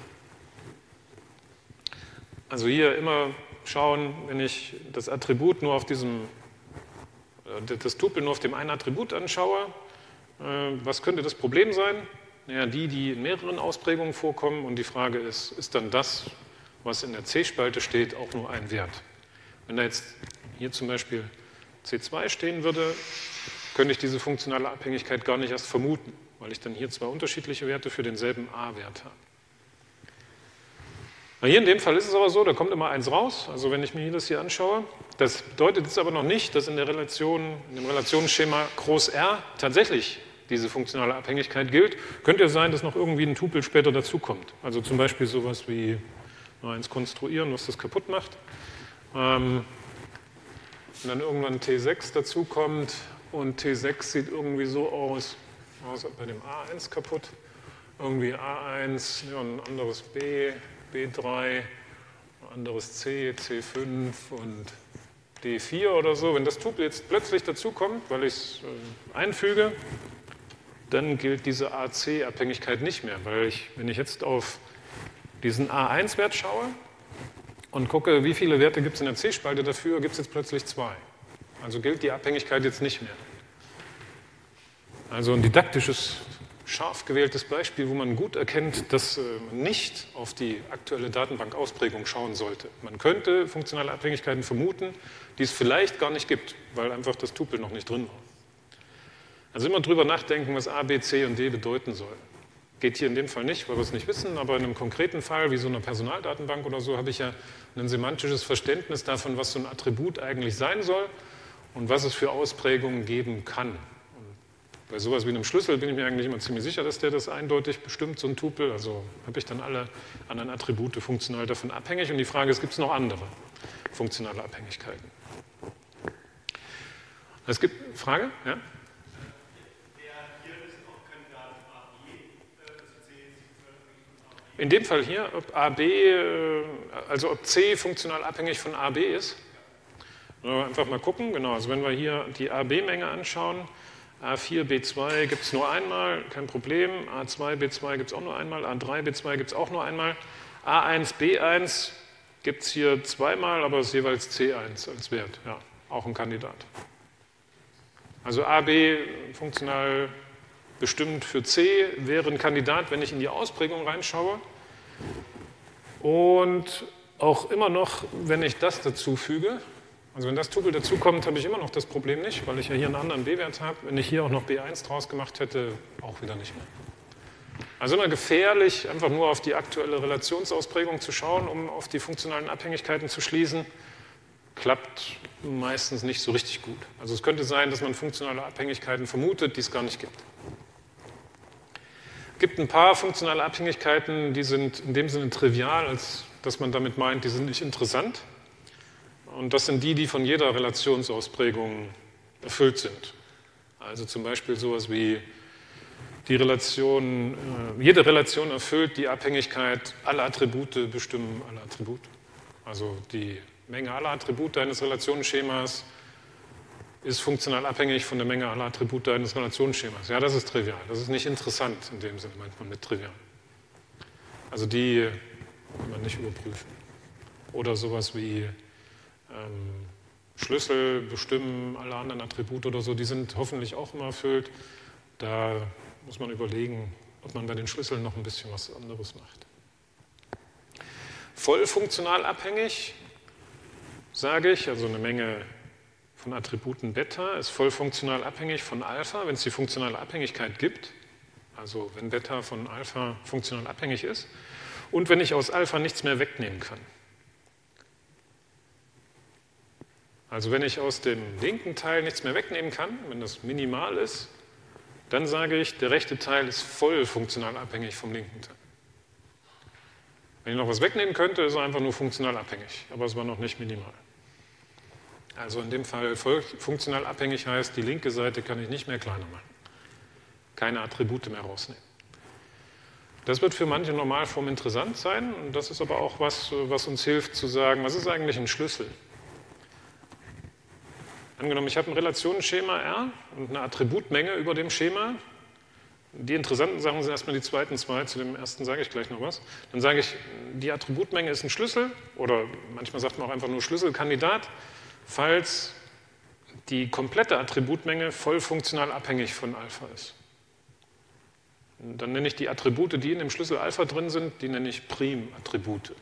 Also hier immer schauen, wenn ich das Attribut nur auf diesem, das Tupel nur auf dem einen Attribut anschaue, was könnte das Problem sein? Naja, die, die in mehreren Ausprägungen vorkommen, und die Frage ist, ist dann das, was in der C-Spalte steht, auch nur ein Wert? Wenn da jetzt hier zum Beispiel C zwei stehen würde, könnte ich diese funktionale Abhängigkeit gar nicht erst vermuten, weil ich dann hier zwei unterschiedliche Werte für denselben A-Wert habe. Na hier in dem Fall ist es aber so, da kommt immer eins raus, also wenn ich mir das hier anschaue. Das bedeutet jetzt aber noch nicht, dass in der Relation, in dem Relationsschema Groß R tatsächlich diese funktionale Abhängigkeit gilt. Könnte ja sein, dass noch irgendwie ein Tupel später dazukommt. Also zum Beispiel sowas wie noch eins konstruieren, was das kaputt macht. Ähm, und dann irgendwann T sechs dazukommt und T sechs sieht irgendwie so aus, außer bei dem A eins kaputt. Irgendwie A eins, ja, ein anderes B, B drei, ein anderes C, C fünf und D vier oder so. Wenn das Tupel jetzt plötzlich dazukommt, weil ich es äh, einfüge, dann gilt diese A C-Abhängigkeit nicht mehr, weil ich, wenn ich jetzt auf diesen A eins Wert schaue und gucke, wie viele Werte gibt es in der C-Spalte dafür, gibt es jetzt plötzlich zwei. Also gilt die Abhängigkeit jetzt nicht mehr. Also ein didaktisches, scharf gewähltes Beispiel, wo man gut erkennt, dass man nicht auf die aktuelle Datenbankausprägung schauen sollte. Man könnte funktionale Abhängigkeiten vermuten, die es vielleicht gar nicht gibt, weil einfach das Tupel noch nicht drin war. Also immer drüber nachdenken, was A, B, C und D bedeuten soll. Geht hier in dem Fall nicht, weil wir es nicht wissen, aber in einem konkreten Fall, wie so einer Personaldatenbank oder so, habe ich ja ein semantisches Verständnis davon, was so ein Attribut eigentlich sein soll und was es für Ausprägungen geben kann. Und bei sowas wie einem Schlüssel bin ich mir eigentlich immer ziemlich sicher, dass der das eindeutig bestimmt, so ein Tupel. Also habe ich dann alle anderen Attribute funktional davon abhängig. Und die Frage ist, gibt es noch andere funktionale Abhängigkeiten? Es gibt, Frage? Ja? In dem Fall hier, ob A B, also ob C funktional abhängig von A B ist. Einfach mal gucken, genau, also wenn wir hier die A B-Menge anschauen, A vier, B zwei gibt es nur einmal, kein Problem, A zwei, B zwei gibt es auch nur einmal, A drei, B zwei gibt es auch nur einmal, A eins, B eins gibt es hier zweimal, aber es ist jeweils C eins als Wert, ja, auch ein Kandidat. Also A B funktional bestimmt für C wäre ein Kandidat, wenn ich in die Ausprägung reinschaue. Und auch immer noch, wenn ich das dazu füge, also wenn das Tupel dazukommt, habe ich immer noch das Problem nicht, weil ich ja hier einen anderen B-Wert habe. Wenn ich hier auch noch B eins draus gemacht hätte, auch wieder nicht mehr. Also immer gefährlich, einfach nur auf die aktuelle Relationsausprägung zu schauen, um auf die funktionalen Abhängigkeiten zu schließen. Klappt meistens nicht so richtig gut. Also es könnte sein, dass man funktionale Abhängigkeiten vermutet, die es gar nicht gibt. Es gibt ein paar funktionale Abhängigkeiten, die sind in dem Sinne trivial, als dass man damit meint, die sind nicht interessant. Und das sind die, die von jeder Relationsausprägung erfüllt sind. Also zum Beispiel sowas wie die Relation, äh, jede Relation erfüllt die Abhängigkeit, alle Attribute bestimmen alle Attribute. Also die Menge aller Attribute eines Relationsschemas ist funktional abhängig von der Menge aller Attribute eines Relationsschemas. Ja, das ist trivial. Das ist nicht interessant in dem Sinne, meint man mit trivial. Also die kann man nicht überprüfen. Oder sowas wie ähm, Schlüssel bestimmen alle anderen Attribute oder so, die sind hoffentlich auch immer erfüllt. Da muss man überlegen, ob man bei den Schlüsseln noch ein bisschen was anderes macht. Voll funktional abhängig, sage ich, also eine Menge von Attributen Beta ist voll funktional abhängig von Alpha, wenn es die funktionale Abhängigkeit gibt, also wenn Beta von Alpha funktional abhängig ist und wenn ich aus Alpha nichts mehr wegnehmen kann. Also wenn ich aus dem linken Teil nichts mehr wegnehmen kann, wenn das minimal ist, dann sage ich, der rechte Teil ist voll funktional abhängig vom linken Teil. Wenn ich noch was wegnehmen könnte, ist er einfach nur funktional abhängig, aber es war noch nicht minimal. Also in dem Fall voll funktional abhängig heißt, die linke Seite kann ich nicht mehr kleiner machen. Keine Attribute mehr rausnehmen. Das wird für manche Normalformen interessant sein und das ist aber auch was, was uns hilft zu sagen, was ist eigentlich ein Schlüssel? Angenommen, ich habe ein Relationenschema R und eine Attributmenge über dem Schema. Die interessanten Sachen sind erstmal die zweiten zwei, zu dem ersten sage ich gleich noch was. Dann sage ich, die Attributmenge ist ein Schlüssel oder manchmal sagt man auch einfach nur Schlüsselkandidat, falls die komplette Attributmenge voll funktional abhängig von Alpha ist. Dann nenne ich die Attribute, die in dem Schlüssel Alpha drin sind, die nenne ich Primattribute.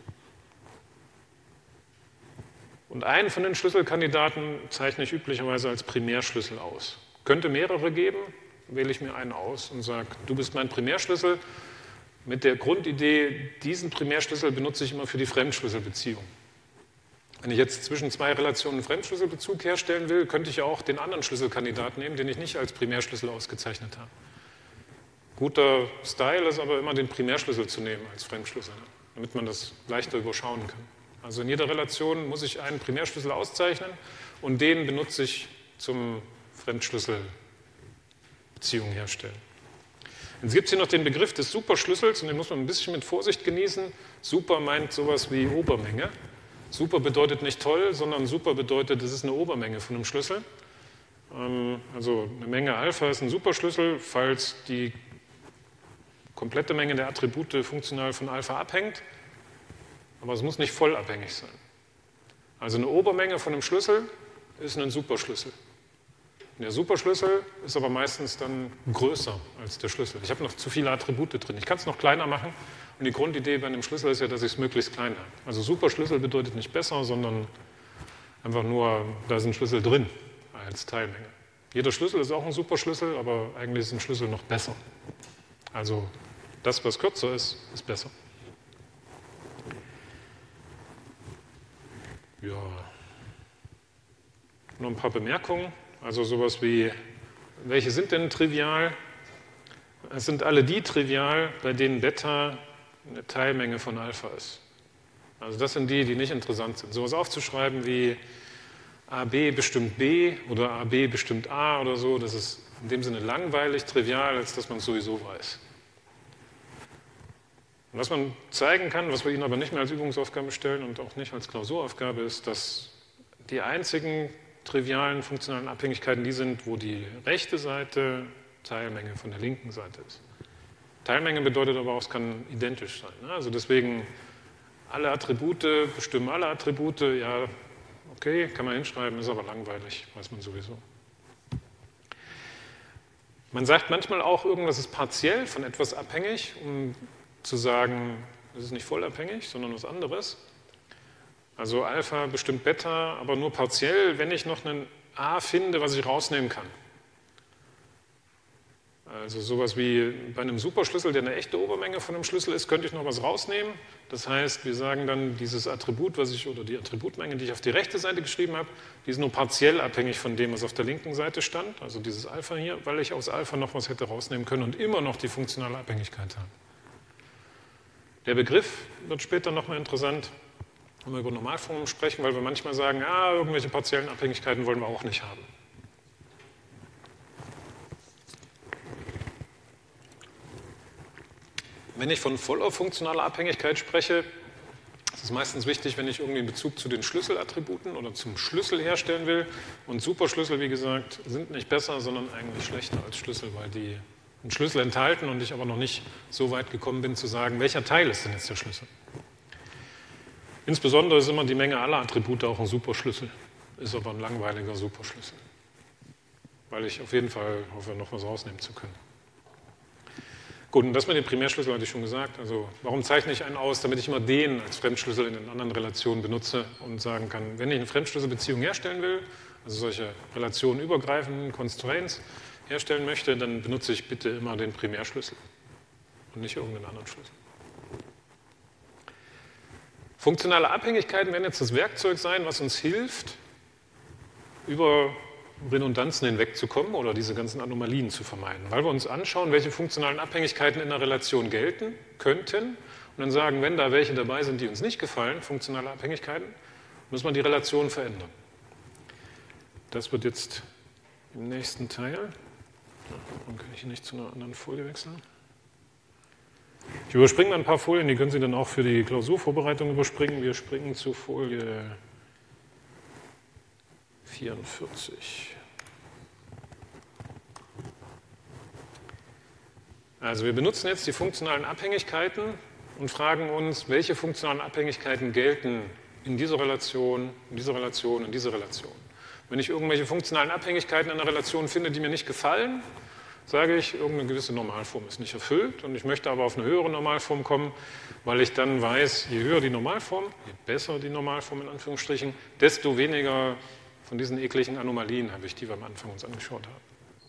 Und einen von den Schlüsselkandidaten zeichne ich üblicherweise als Primärschlüssel aus. Könnte mehrere geben, wähle ich mir einen aus und sage, du bist mein Primärschlüssel mit der Grundidee, diesen Primärschlüssel benutze ich immer für die Fremdschlüsselbeziehung. Wenn ich jetzt zwischen zwei Relationen einen Fremdschlüsselbezug herstellen will, könnte ich auch den anderen Schlüsselkandidat nehmen, den ich nicht als Primärschlüssel ausgezeichnet habe. Guter Style ist aber immer, den Primärschlüssel zu nehmen als Fremdschlüssel, damit man das leichter überschauen kann. Also in jeder Relation muss ich einen Primärschlüssel auszeichnen und den benutze ich zum Fremdschlüsselbeziehung herstellen. Jetzt gibt es hier noch den Begriff des Superschlüssels und den muss man ein bisschen mit Vorsicht genießen. Super meint sowas wie Obermenge. Super bedeutet nicht toll, sondern super bedeutet, es ist eine Obermenge von einem Schlüssel. Also eine Menge Alpha ist ein Superschlüssel, falls die komplette Menge der Attribute funktional von Alpha abhängt. Aber es muss nicht voll abhängig sein. Also eine Obermenge von einem Schlüssel ist ein Superschlüssel. Der Superschlüssel ist aber meistens dann größer als der Schlüssel. Ich habe noch zu viele Attribute drin. Ich kann es noch kleiner machen. Und die Grundidee bei einem Schlüssel ist ja, dass ich es möglichst klein habe. Also Superschlüssel bedeutet nicht besser, sondern einfach nur, da ist ein Schlüssel drin als Teilmenge. Jeder Schlüssel ist auch ein Superschlüssel, aber eigentlich ist ein Schlüssel noch besser. Also das, was kürzer ist, ist besser. Ja, noch ein paar Bemerkungen. Also sowas wie, welche sind denn trivial? Es sind alle die trivial, bei denen Beta eine Teilmenge von Alpha ist. Also das sind die, die nicht interessant sind. Sowas aufzuschreiben wie A B bestimmt B oder A B bestimmt A oder so, das ist in dem Sinne langweilig, trivial, als dass man es sowieso weiß. Und was man zeigen kann, was wir Ihnen aber nicht mehr als Übungsaufgabe stellen und auch nicht als Klausuraufgabe, ist, dass die einzigen trivialen funktionalen Abhängigkeiten die sind, wo die rechte Seite Teilmenge von der linken Seite ist. Teilmenge bedeutet aber auch, es kann identisch sein. Also deswegen alle Attribute bestimmen alle Attribute, ja, okay, kann man hinschreiben, ist aber langweilig, weiß man sowieso. Man sagt manchmal auch, irgendwas ist partiell von etwas abhängig, um zu sagen, es ist nicht vollabhängig, sondern was anderes. Also Alpha bestimmt Beta, aber nur partiell, wenn ich noch einen A finde, was ich rausnehmen kann. Also sowas wie bei einem Superschlüssel, der eine echte Obermenge von einem Schlüssel ist, könnte ich noch was rausnehmen. Das heißt, wir sagen dann, dieses Attribut, was ich, oder die Attributmenge, die ich auf die rechte Seite geschrieben habe, die ist nur partiell abhängig von dem, was auf der linken Seite stand, also dieses Alpha hier, weil ich aus Alpha noch was hätte rausnehmen können und immer noch die funktionale Abhängigkeit habe. Der Begriff wird später nochmal interessant, wenn wir über Normalformen sprechen, weil wir manchmal sagen, ah, irgendwelche partiellen Abhängigkeiten wollen wir auch nicht haben. Wenn ich von voller funktionaler Abhängigkeit spreche, ist es meistens wichtig, wenn ich irgendwie einen Bezug zu den Schlüsselattributen oder zum Schlüssel herstellen will. Und Superschlüssel, wie gesagt, sind nicht besser, sondern eigentlich schlechter als Schlüssel, weil die einen Schlüssel enthalten und ich aber noch nicht so weit gekommen bin, zu sagen, welcher Teil ist denn jetzt der Schlüssel. Insbesondere ist immer die Menge aller Attribute auch ein Superschlüssel, ist aber ein langweiliger Superschlüssel, weil ich auf jeden Fall hoffe, noch was rausnehmen zu können. Gut, und das mit dem Primärschlüssel hatte ich schon gesagt. Also warum zeichne ich einen aus? Damit ich immer den als Fremdschlüssel in den anderen Relationen benutze und sagen kann, wenn ich eine Fremdschlüsselbeziehung herstellen will, also solche relationenübergreifenden Constraints herstellen möchte, dann benutze ich bitte immer den Primärschlüssel und nicht irgendeinen anderen Schlüssel. Funktionale Abhängigkeiten werden jetzt das Werkzeug sein, was uns hilft, über Redundanzen hinwegzukommen oder diese ganzen Anomalien zu vermeiden. Weil wir uns anschauen, welche funktionalen Abhängigkeiten in einer Relation gelten könnten und dann sagen, wenn da welche dabei sind, die uns nicht gefallen, funktionale Abhängigkeiten, muss man die Relation verändern. Das wird jetzt im nächsten Teil. Dann kann ich hier nicht zu einer anderen Folie wechseln. Ich überspringe mal ein paar Folien, die können Sie dann auch für die Klausurvorbereitung überspringen. Wir springen zu Folie vierundvierzig. Also wir benutzen jetzt die funktionalen Abhängigkeiten und fragen uns, welche funktionalen Abhängigkeiten gelten in dieser Relation, in dieser Relation, in dieser Relation. Wenn ich irgendwelche funktionalen Abhängigkeiten in einer Relation finde, die mir nicht gefallen, sage ich, irgendeine gewisse Normalform ist nicht erfüllt und ich möchte aber auf eine höhere Normalform kommen, weil ich dann weiß, je höher die Normalform, je besser die Normalform in Anführungsstrichen, desto weniger von diesen ekligen Anomalien habe ich, die wir am Anfang uns angeschaut haben.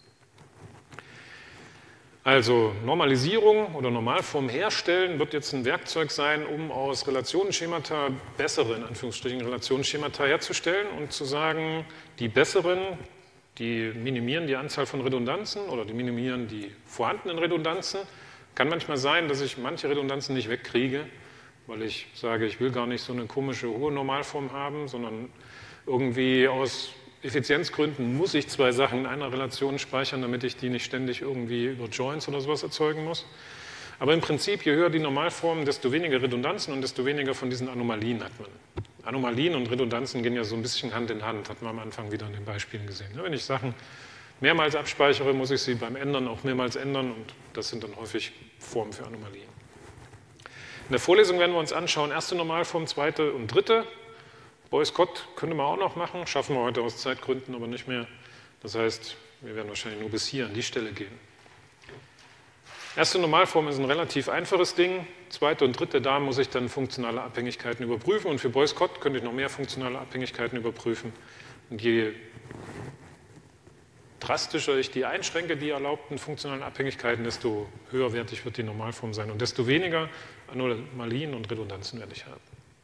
Also Normalisierung oder Normalform herstellen wird jetzt ein Werkzeug sein, um aus Relationenschemata bessere, in Anführungsstrichen, Relationenschemata herzustellen und zu sagen, die besseren, die minimieren die Anzahl von Redundanzen oder die minimieren die vorhandenen Redundanzen. Kann manchmal sein, dass ich manche Redundanzen nicht wegkriege, weil ich sage, ich will gar nicht so eine komische hohe Normalform haben, sondern irgendwie aus Effizienzgründen muss ich zwei Sachen in einer Relation speichern, damit ich die nicht ständig irgendwie über Joins oder sowas erzeugen muss. Aber im Prinzip, je höher die Normalform, desto weniger Redundanzen und desto weniger von diesen Anomalien hat man. Anomalien und Redundanzen gehen ja so ein bisschen Hand in Hand, hat man am Anfang wieder in den Beispielen gesehen. Wenn ich Sachen mehrmals abspeichere, muss ich sie beim Ändern auch mehrmals ändern und das sind dann häufig Formen für Anomalien. In der Vorlesung werden wir uns anschauen, erste Normalform, zweite und dritte. Boyce-Codd könnte man auch noch machen, schaffen wir heute aus Zeitgründen aber nicht mehr. Das heißt, wir werden wahrscheinlich nur bis hier an die Stelle gehen. Erste Normalform ist ein relativ einfaches Ding. Zweite und dritte, da muss ich dann funktionale Abhängigkeiten überprüfen. Und für Boyce-Codd könnte ich noch mehr funktionale Abhängigkeiten überprüfen. Und je drastischer ich die einschränke, die erlaubten funktionalen Abhängigkeiten, desto höherwertig wird die Normalform sein. Und desto weniger Anomalien und Redundanzen werde ich haben.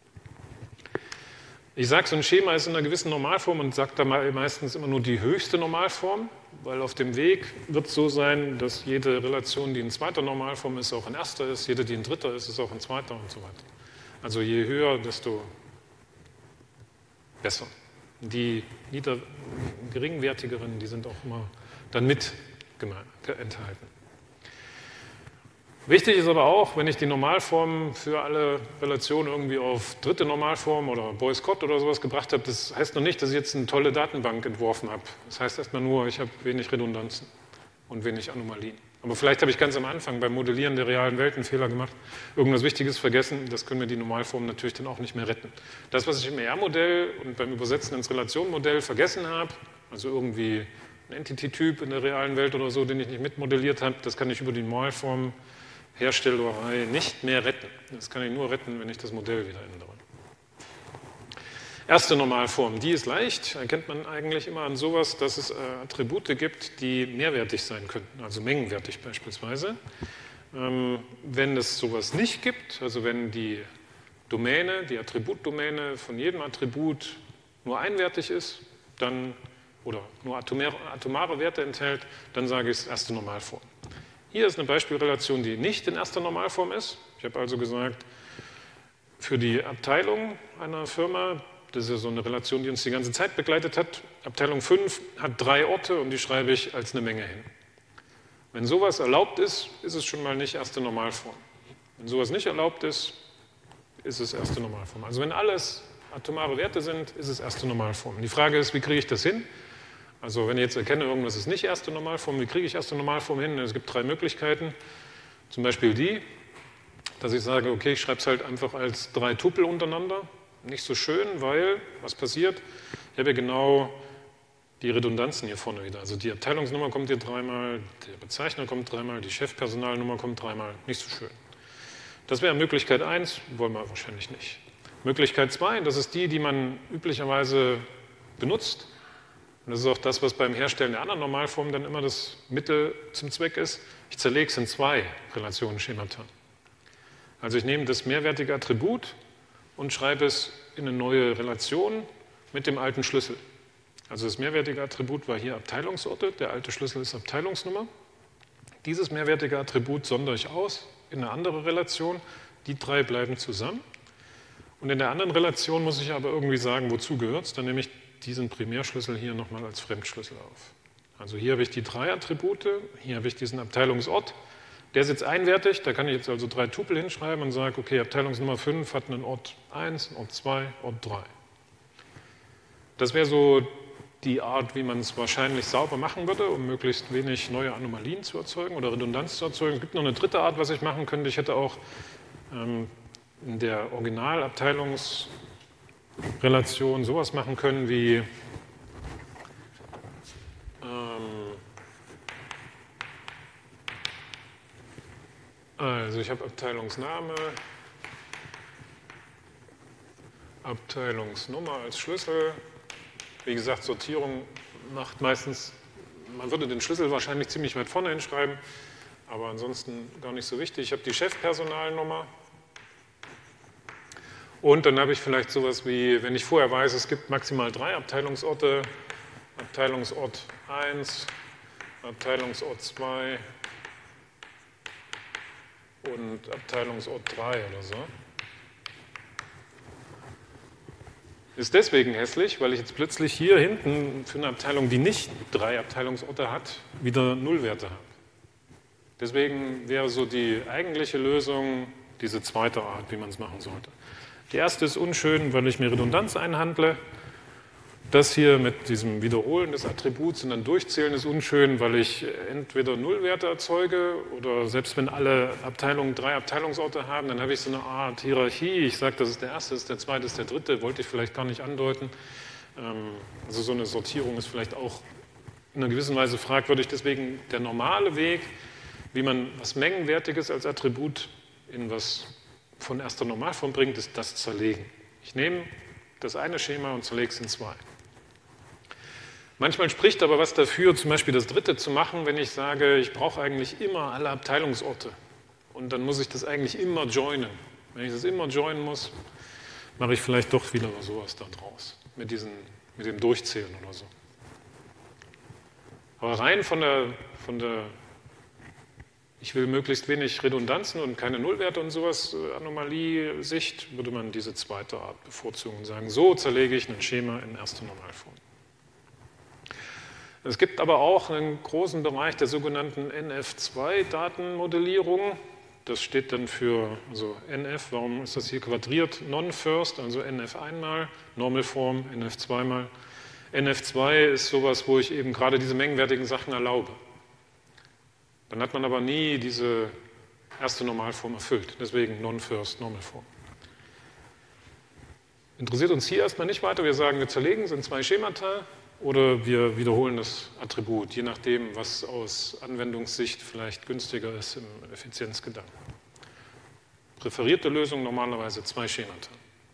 Ich sage, so ein Schema ist in einer gewissen Normalform und sage da meistens immer nur die höchste Normalform, weil auf dem Weg wird es so sein, dass jede Relation, die in zweiter Normalform ist, auch in erster ist, jede, die in dritter ist, ist auch in zweiter und so weiter. Also je höher, desto besser. Die nieder, geringwertigeren, die sind auch immer dann mit enthalten. Wichtig ist aber auch, wenn ich die Normalform für alle Relationen irgendwie auf dritte Normalform oder Boyce-Codd oder sowas gebracht habe, das heißt noch nicht, dass ich jetzt eine tolle Datenbank entworfen habe. Das heißt erstmal nur, ich habe wenig Redundanzen und wenig Anomalien. Aber vielleicht habe ich ganz am Anfang beim Modellieren der realen Welt einen Fehler gemacht, irgendwas Wichtiges vergessen, das können wir die Normalformen natürlich dann auch nicht mehr retten. Das, was ich im E R-Modell und beim Übersetzen ins Relationenmodell vergessen habe, also irgendwie ein Entity-Typ in der realen Welt oder so, den ich nicht mitmodelliert habe, das kann ich über die Normalform Herstellerei nicht mehr retten. Das kann ich nur retten, wenn ich das Modell wieder ändere. Erste Normalform, die ist leicht, erkennt man eigentlich immer an sowas, dass es äh, Attribute gibt, die mehrwertig sein könnten, also mengenwertig beispielsweise. Ähm, wenn es sowas nicht gibt, also wenn die Domäne, die Attributdomäne von jedem Attribut nur einwertig ist, dann, oder nur atomare, atomare Werte enthält, dann sage ich es erste Normalform. Hier ist eine Beispielrelation, die nicht in erster Normalform ist. Ich habe also gesagt, für die Abteilung einer Firma, das ist ja so eine Relation, die uns die ganze Zeit begleitet hat, Abteilung fünf hat drei Orte und die schreibe ich als eine Menge hin. Wenn sowas erlaubt ist, ist es schon mal nicht erste Normalform. Wenn sowas nicht erlaubt ist, ist es erste Normalform. Also wenn alles atomare Werte sind, ist es erste Normalform. Die Frage ist, wie kriege ich das hin? Also wenn ich jetzt erkenne, irgendwas ist nicht erste Normalform, wie kriege ich erste Normalform hin? Es gibt drei Möglichkeiten. Zum Beispiel die, dass ich sage, okay, ich schreibe es halt einfach als drei Tupel untereinander. Nicht so schön, weil, was passiert? Ich habe ja genau die Redundanzen hier vorne wieder. Also die Abteilungsnummer kommt hier dreimal, der Bezeichner kommt dreimal, die Chefpersonalnummer kommt dreimal. Nicht so schön. Das wäre Möglichkeit eins, wollen wir wahrscheinlich nicht. Möglichkeit zwei, das ist die, die man üblicherweise benutzt. Und das ist auch das, was beim Herstellen der anderen Normalformen dann immer das Mittel zum Zweck ist. Ich zerlege es in zwei Relationenschemata. Also ich nehme das mehrwertige Attribut und schreibe es in eine neue Relation mit dem alten Schlüssel. Also das mehrwertige Attribut war hier Abteilungsorte, der alte Schlüssel ist Abteilungsnummer. Dieses mehrwertige Attribut sondere ich aus in eine andere Relation. Die drei bleiben zusammen. Und in der anderen Relation muss ich aber irgendwie sagen, wozu gehört es. Dann nehme ich diesen Primärschlüssel hier nochmal als Fremdschlüssel auf. Also hier habe ich die drei Attribute, hier habe ich diesen Abteilungsort, Der ist jetzt einwertig, da kann ich jetzt also drei Tupel hinschreiben und sage, okay, Abteilungsnummer fünf hat einen Ort eins, einen Ort zwei, Ort drei. Das wäre so die Art, wie man es wahrscheinlich sauber machen würde, um möglichst wenig neue Anomalien zu erzeugen oder Redundanz zu erzeugen. Es gibt noch eine dritte Art, was ich machen könnte. Ich hätte auch ähm, in der Originalabteilungsrelation sowas machen können wie ähm, also ich habe Abteilungsname, Abteilungsnummer als Schlüssel. Wie gesagt, Sortierung macht meistens, man würde den Schlüssel wahrscheinlich ziemlich weit vorne hinschreiben, aber ansonsten gar nicht so wichtig. Ich habe die Chefpersonalnummer und dann habe ich vielleicht sowas wie, wenn ich vorher weiß, es gibt maximal drei Abteilungsorte, Abteilungsort eins, Abteilungsort zwei und Abteilungsort drei oder so. Ist deswegen hässlich, weil ich jetzt plötzlich hier hinten für eine Abteilung, die nicht drei Abteilungsorte hat, wieder Nullwerte habe. Deswegen wäre so die eigentliche Lösung diese zweite Art, wie man es machen sollte. Die erste ist unschön, weil ich mir Redundanz einhandle. Das hier mit diesem Wiederholen des Attributs und dann Durchzählen ist unschön, weil ich entweder Nullwerte erzeuge oder selbst wenn alle Abteilungen drei Abteilungsorte haben, dann habe ich so eine Art Hierarchie. Ich sage, das ist der erste, das ist der zweite, das ist der dritte, wollte ich vielleicht gar nicht andeuten. Also so eine Sortierung ist vielleicht auch in einer gewissen Weise fragwürdig. Deswegen der normale Weg, wie man was Mengenwertiges als Attribut in was von erster Normalform bringt, ist das Zerlegen. Ich nehme das eine Schema und zerlege es in zwei. Manchmal spricht aber was dafür, zum Beispiel das dritte zu machen, wenn ich sage, ich brauche eigentlich immer alle Abteilungsorte und dann muss ich das eigentlich immer joinen. Wenn ich das immer joinen muss, mache ich vielleicht doch wieder sowas da draus, mit, diesen, mit dem Durchzählen oder so. Aber rein von der, von der, ich will möglichst wenig Redundanzen und keine Nullwerte und sowas, Anomalie-Sicht, würde man diese zweite Art bevorzugen und sagen, so zerlege ich ein Schema in erster Normalform. Es gibt aber auch einen großen Bereich der sogenannten N F zwei Datenmodellierung. Das steht dann für also N F, warum ist das hier quadriert? Non-First, also N F einmal, Normalform, N F zweimal. N F zwei ist sowas, wo ich eben gerade diese mengenwertigen Sachen erlaube. Dann hat man aber nie diese erste Normalform erfüllt, deswegen Non-First, Normalform. Interessiert uns hier erstmal nicht weiter, wir sagen, wir zerlegen, sind zwei Schemata. Oder wir wiederholen das Attribut, je nachdem, was aus Anwendungssicht vielleicht günstiger ist im Effizienzgedanken. Präferierte Lösung normalerweise zwei Schemata.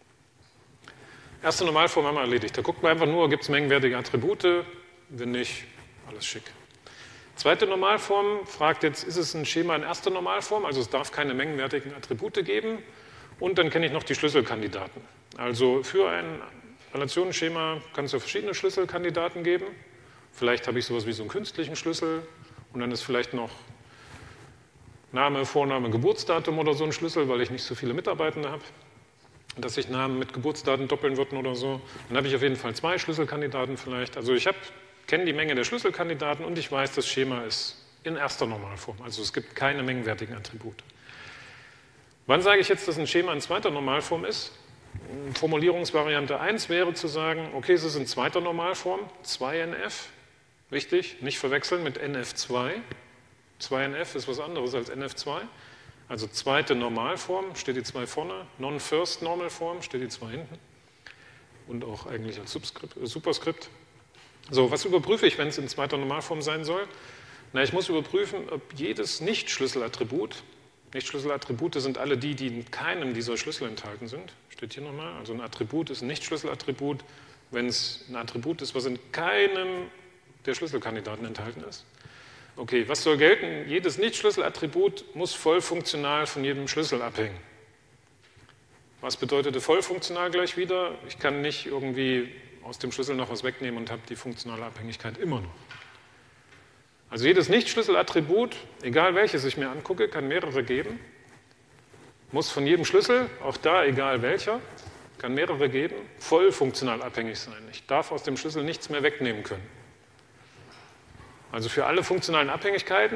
Erste Normalform haben wir erledigt. Da guckt man einfach nur, gibt es mengenwertige Attribute, wenn nicht, alles schick. Zweite Normalform fragt jetzt, ist es ein Schema in erster Normalform, also es darf keine mengenwertigen Attribute geben. Und dann kenne ich noch die Schlüsselkandidaten. Also für ein Relationenschema kann es ja verschiedene Schlüsselkandidaten geben. Vielleicht habe ich sowas wie so einen künstlichen Schlüssel und dann ist vielleicht noch Name, Vorname, Geburtsdatum oder so ein Schlüssel, weil ich nicht so viele Mitarbeitende habe, dass sich Namen mit Geburtsdaten doppeln würden oder so. Dann habe ich auf jeden Fall zwei Schlüsselkandidaten vielleicht. Also ich kenne die Menge der Schlüsselkandidaten und ich weiß, das Schema ist in erster Normalform. Also es gibt keine mengenwertigen Attribute. Wann sage ich jetzt, dass ein Schema in zweiter Normalform ist? Formulierungsvariante eins wäre zu sagen, okay, es ist in zweiter Normalform, zwei N F, wichtig, nicht verwechseln mit N F zwei. zwei N F ist was anderes als N F zwei. Also zweite Normalform, steht die zwei vorne, Non-First Normalform, steht die zwei hinten. Und auch eigentlich als Subskript, äh, Superskript. So, was überprüfe ich, wenn es in zweiter Normalform sein soll? Na, ich muss überprüfen, ob jedes Nicht-Schlüsselattribut, Nicht-Schlüsselattribute sind alle die, die in keinem dieser Schlüssel enthalten sind. Steht hier nochmal. Also ein Attribut ist ein Nicht-Schlüsselattribut, wenn es ein Attribut ist, was in keinem der Schlüsselkandidaten enthalten ist. Okay, was soll gelten? Jedes Nicht-Schlüsselattribut muss voll funktional von jedem Schlüssel abhängen. Was bedeutete voll funktional gleich wieder? Ich kann nicht irgendwie aus dem Schlüssel noch was wegnehmen und habe die funktionale Abhängigkeit immer noch. Also jedes Nicht-Schlüsselattribut, egal welches ich mir angucke, kann mehrere geben, muss von jedem Schlüssel, auch da egal welcher, kann mehrere geben, voll funktional abhängig sein. Ich darf aus dem Schlüssel nichts mehr wegnehmen können. Also für alle funktionalen Abhängigkeiten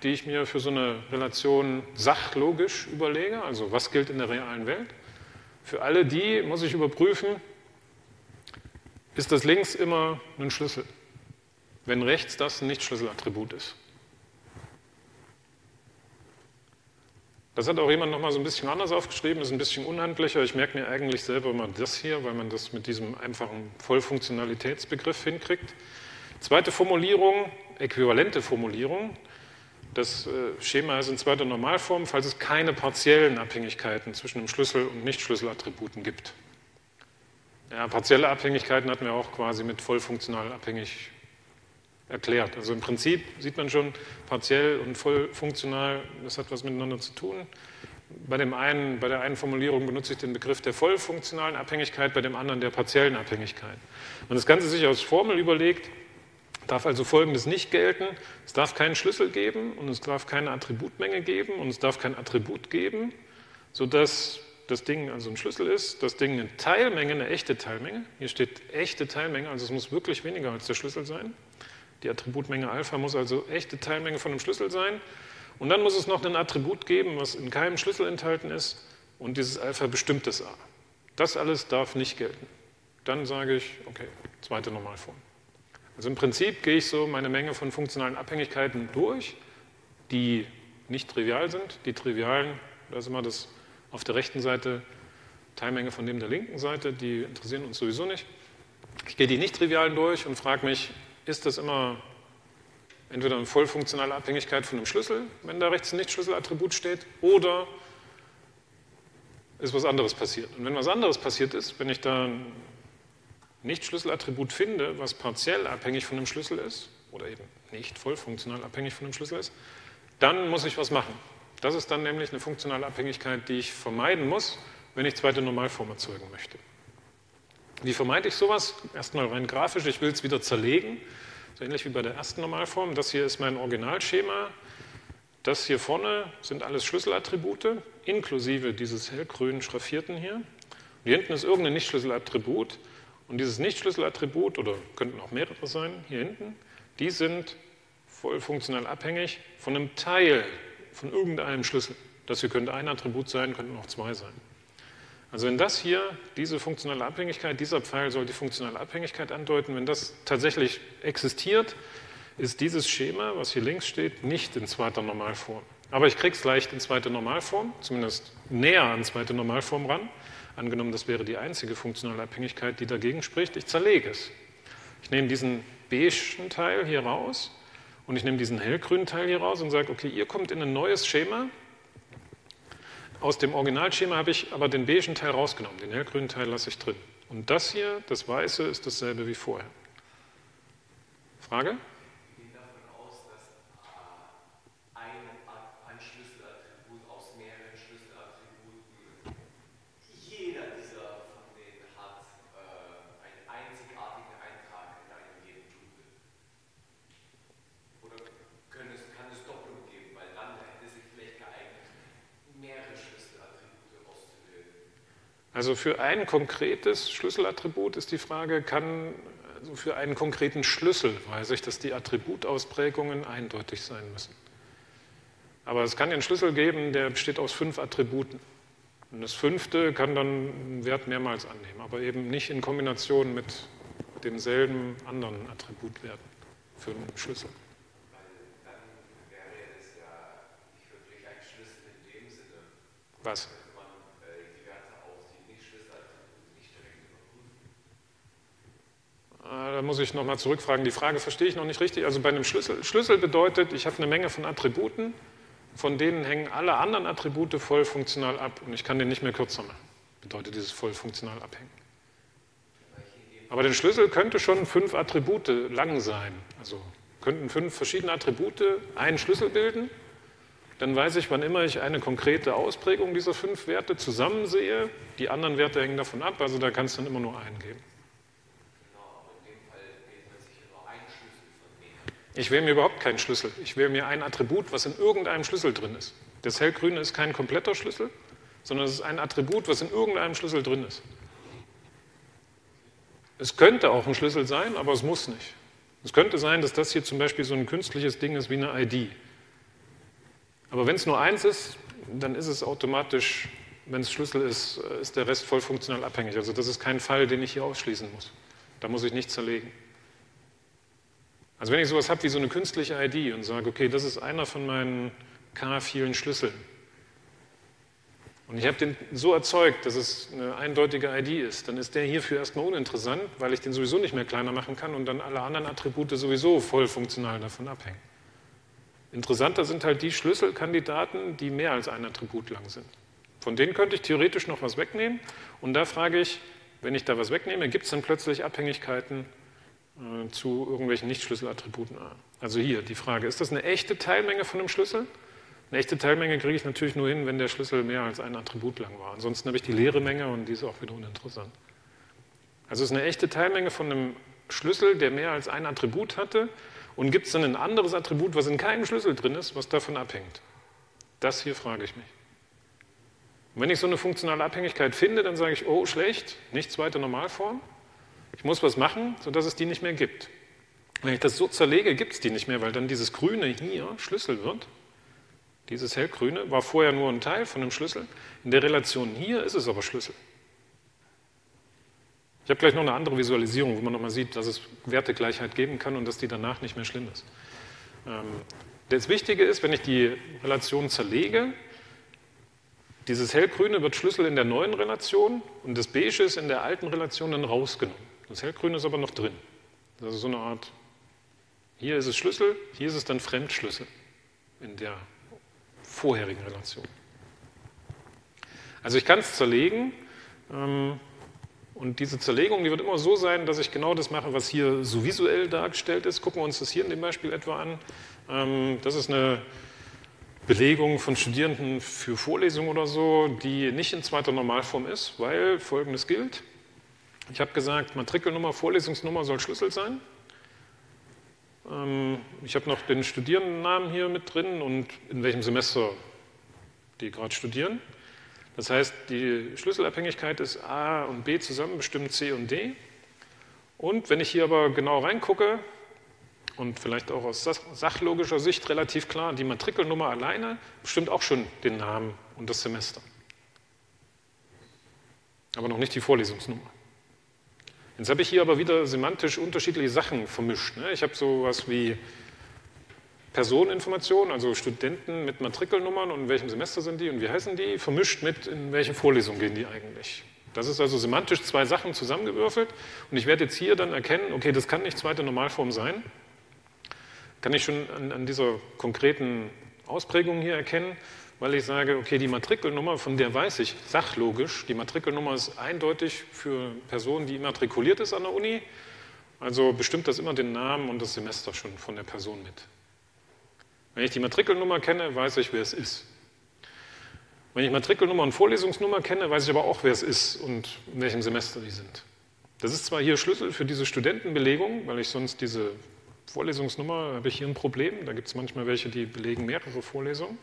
die ich mir für so eine Relation sachlogisch überlege, also was gilt in der realen Welt. Für alle die muss ich überprüfen, ist das links immer ein Schlüssel, wenn rechts das ein Nicht-Schlüsselattribut ist. Das hat auch jemand nochmal so ein bisschen anders aufgeschrieben, ist ein bisschen unhandlicher. Ich merke mir eigentlich selber mal das hier, weil man das mit diesem einfachen Vollfunktionalitätsbegriff hinkriegt. Zweite Formulierung, äquivalente Formulierung. Das Schema ist in zweiter Normalform, falls es keine partiellen Abhängigkeiten zwischen dem Schlüssel- und Nicht-Schlüsselattributen gibt. Ja, partielle Abhängigkeiten hatten wir auch quasi mit vollfunktional abhängig erklärt. Also im Prinzip sieht man schon, partiell und vollfunktional, das hat was miteinander zu tun. Bei, dem einen, bei der einen Formulierung benutze ich den Begriff der vollfunktionalen Abhängigkeit, bei dem anderen der partiellen Abhängigkeit. Und das Ganze sich als Formel überlegt, darf also Folgendes nicht gelten: Es darf keinen Schlüssel geben und es darf keine Attributmenge geben und es darf kein Attribut geben, sodass das Ding also ein Schlüssel ist, das Ding eine Teilmenge, eine echte Teilmenge, hier steht echte Teilmenge, also es muss wirklich weniger als der Schlüssel sein. Die Attributmenge Alpha muss also echte Teilmenge von einem Schlüssel sein. Und dann muss es noch ein Attribut geben, was in keinem Schlüssel enthalten ist. Und dieses Alpha bestimmt das A. Das alles darf nicht gelten. Dann sage ich, okay, zweite Normalform. Also im Prinzip gehe ich so meine Menge von funktionalen Abhängigkeiten durch, die nicht trivial sind. Die trivialen, da ist immer das auf der rechten Seite Teilmenge von dem der linken Seite, die interessieren uns sowieso nicht. Ich gehe die nicht trivialen durch und frage mich, ist das immer entweder eine vollfunktionale Abhängigkeit von einem Schlüssel, wenn da rechts ein Nicht-Schlüsselattribut steht, oder ist was anderes passiert. Und wenn was anderes passiert ist, wenn ich da ein Nicht-Schlüsselattribut finde, was partiell abhängig von einem Schlüssel ist, oder eben nicht vollfunktional abhängig von einem Schlüssel ist, dann muss ich was machen. Das ist dann nämlich eine funktionale Abhängigkeit, die ich vermeiden muss, wenn ich zweite Normalform erzeugen möchte. Wie vermeide ich sowas? Erstmal rein grafisch, ich will es wieder zerlegen, so ähnlich wie bei der ersten Normalform. Das hier ist mein Originalschema. Das hier vorne sind alles Schlüsselattribute, inklusive dieses hellgrün schraffierten hier. Und hier hinten ist irgendein Nicht-Schlüsselattribut. Und dieses Nicht-Schlüsselattribut, oder könnten auch mehrere sein, hier hinten, die sind voll funktional abhängig von einem Teil, von irgendeinem Schlüssel. Das hier könnte ein Attribut sein, könnten auch zwei sein. Also wenn das hier, diese funktionale Abhängigkeit, dieser Pfeil soll die funktionale Abhängigkeit andeuten, wenn das tatsächlich existiert, ist dieses Schema, was hier links steht, nicht in zweiter Normalform. Aber ich kriege es leicht in zweite Normalform, zumindest näher an zweite Normalform ran. Angenommen, das wäre die einzige funktionale Abhängigkeit, die dagegen spricht. Ich zerlege es. Ich nehme diesen beigen Teil hier raus und ich nehme diesen hellgrünen Teil hier raus und sage, okay, ihr kommt in ein neues Schema. Aus dem Originalschema habe ich aber den beigen Teil rausgenommen, den hellgrünen Teil lasse ich drin. Und das hier, das Weiße, ist dasselbe wie vorher. Frage? Ich gehe davon aus, dass ein, ein Schlüsselattribut aus mehreren Schlüsselattributen, jeder dieser von denen hat äh, einen einzigartigen Eintrag in einem jeden Tupel. Oder können es, kann es Doppelung geben, weil dann hätte es sich vielleicht geeignet, mehrere Schlüsselattribute auszubilden. Also für ein konkretes Schlüsselattribut ist die Frage, kann also für einen konkreten Schlüssel weiß ich, dass die Attributausprägungen eindeutig sein müssen. Aber es kann einen Schlüssel geben, der besteht aus fünf Attributen. Und das fünfte kann dann einen Wert mehrmals annehmen, aber eben nicht in Kombination mit demselben anderen Attributwerten für einen Schlüssel. Weil dann wäre es ja nicht wirklich ein Schlüssel in dem Sinne. Was? Könnte man äh, die Werte auf die Nicht-Schlüsselattribute nicht direkt überprüfen. Da muss ich nochmal zurückfragen. Die Frage verstehe ich noch nicht richtig. Also bei einem Schlüssel, Schlüssel bedeutet, ich habe eine Menge von Attributen, von denen hängen alle anderen Attribute voll funktional ab und ich kann den nicht mehr kürzer machen. Bedeutet dieses voll funktional abhängen. Aber der Schlüssel könnte schon fünf Attribute lang sein. Also könnten fünf verschiedene Attribute einen Schlüssel bilden. Dann weiß ich, wann immer ich eine konkrete Ausprägung dieser fünf Werte zusammensehe, die anderen Werte hängen davon ab, also da kann es dann immer nur einen geben. Ich wähle mir überhaupt keinen Schlüssel. Ich wähle mir ein Attribut, was in irgendeinem Schlüssel drin ist. Das hellgrüne ist kein kompletter Schlüssel, sondern es ist ein Attribut, was in irgendeinem Schlüssel drin ist. Es könnte auch ein Schlüssel sein, aber es muss nicht. Es könnte sein, dass das hier zum Beispiel so ein künstliches Ding ist wie eine I D. Aber wenn es nur eins ist, dann ist es automatisch, wenn es Schlüssel ist, ist der Rest voll funktional abhängig. Also das ist kein Fall, den ich hier ausschließen muss. Da muss ich nichts zerlegen. Also wenn ich sowas habe wie so eine künstliche I D und sage, okay, das ist einer von meinen K vielen Schlüsseln. Und ich habe den so erzeugt, dass es eine eindeutige I D ist, dann ist der hierfür erstmal uninteressant, weil ich den sowieso nicht mehr kleiner machen kann und dann alle anderen Attribute sowieso voll funktional davon abhängen. Interessanter sind halt die Schlüsselkandidaten, die mehr als ein Attribut lang sind. Von denen könnte ich theoretisch noch was wegnehmen und da frage ich, wenn ich da was wegnehme, gibt es dann plötzlich Abhängigkeiten äh, zu irgendwelchen Nicht-Schlüsselattributen? Also hier die Frage, ist das eine echte Teilmenge von einem Schlüssel? Eine echte Teilmenge kriege ich natürlich nur hin, wenn der Schlüssel mehr als ein Attribut lang war. Ansonsten habe ich die leere Menge und die ist auch wieder uninteressant. Also es ist eine echte Teilmenge von einem Schlüssel, der mehr als ein Attribut hatte. Und gibt es dann ein anderes Attribut, was in keinem Schlüssel drin ist, was davon abhängt? Das hier frage ich mich. Und wenn ich so eine funktionale Abhängigkeit finde, dann sage ich, oh, schlecht, nicht zweite Normalform. Ich muss was machen, sodass es die nicht mehr gibt. Wenn ich das so zerlege, gibt es die nicht mehr, weil dann dieses Grüne hier Schlüssel wird. Dieses hellgrüne war vorher nur ein Teil von einem Schlüssel. In der Relation hier ist es aber Schlüssel. Ich habe gleich noch eine andere Visualisierung, wo man nochmal sieht, dass es Wertegleichheit geben kann und dass die danach nicht mehr schlimm ist. Ähm, das Wichtige ist, wenn ich die Relation zerlege, dieses hellgrüne wird Schlüssel in der neuen Relation und das beige ist in der alten Relation dann rausgenommen. Das hellgrüne ist aber noch drin. Das ist also so eine Art, hier ist es Schlüssel, hier ist es dann Fremdschlüssel in der vorherigen Relation. Also ich kann es zerlegen ähm, und diese Zerlegung, die wird immer so sein, dass ich genau das mache, was hier so visuell dargestellt ist. Gucken wir uns das hier in dem Beispiel etwa an. Ähm, das ist eine Belegung von Studierenden für Vorlesungen oder so, die nicht in zweiter Normalform ist, weil Folgendes gilt. Ich habe gesagt, Matrikelnummer, Vorlesungsnummer soll Schlüssel sein. Ich habe noch den Studierendennamen hier mit drin und in welchem Semester die gerade studieren. Das heißt, die Schlüsselabhängigkeit ist A und B zusammen bestimmen C und D. Und wenn ich hier aber genau reingucke und vielleicht auch aus sachlogischer Sicht relativ klar, die Matrikelnummer alleine bestimmt auch schon den Namen und das Semester. Aber noch nicht die Vorlesungsnummer. Jetzt habe ich hier aber wieder semantisch unterschiedliche Sachen vermischt. Ich habe sowas wie Personeninformationen, also Studenten mit Matrikelnummern und in welchem Semester sind die und wie heißen die, vermischt mit in welche Vorlesung gehen die eigentlich. Das ist also semantisch zwei Sachen zusammengewürfelt und ich werde jetzt hier dann erkennen, okay, das kann nicht zweite Normalform sein. Kann ich schon an, an dieser konkreten Ausprägung hier erkennen, weil ich sage, okay, die Matrikelnummer, von der weiß ich sachlogisch, die Matrikelnummer ist eindeutig für Personen, die immatrikuliert ist an der Uni, also bestimmt das immer den Namen und das Semester schon von der Person mit. Wenn ich die Matrikelnummer kenne, weiß ich, wer es ist. Wenn ich Matrikelnummer und Vorlesungsnummer kenne, weiß ich aber auch, wer es ist und in welchem Semester die sind. Das ist zwar hier Schlüssel für diese Studentenbelegung, weil ich sonst diese Vorlesungsnummer, habe ich hier ein Problem, da gibt es manchmal welche, die belegen mehrere Vorlesungen.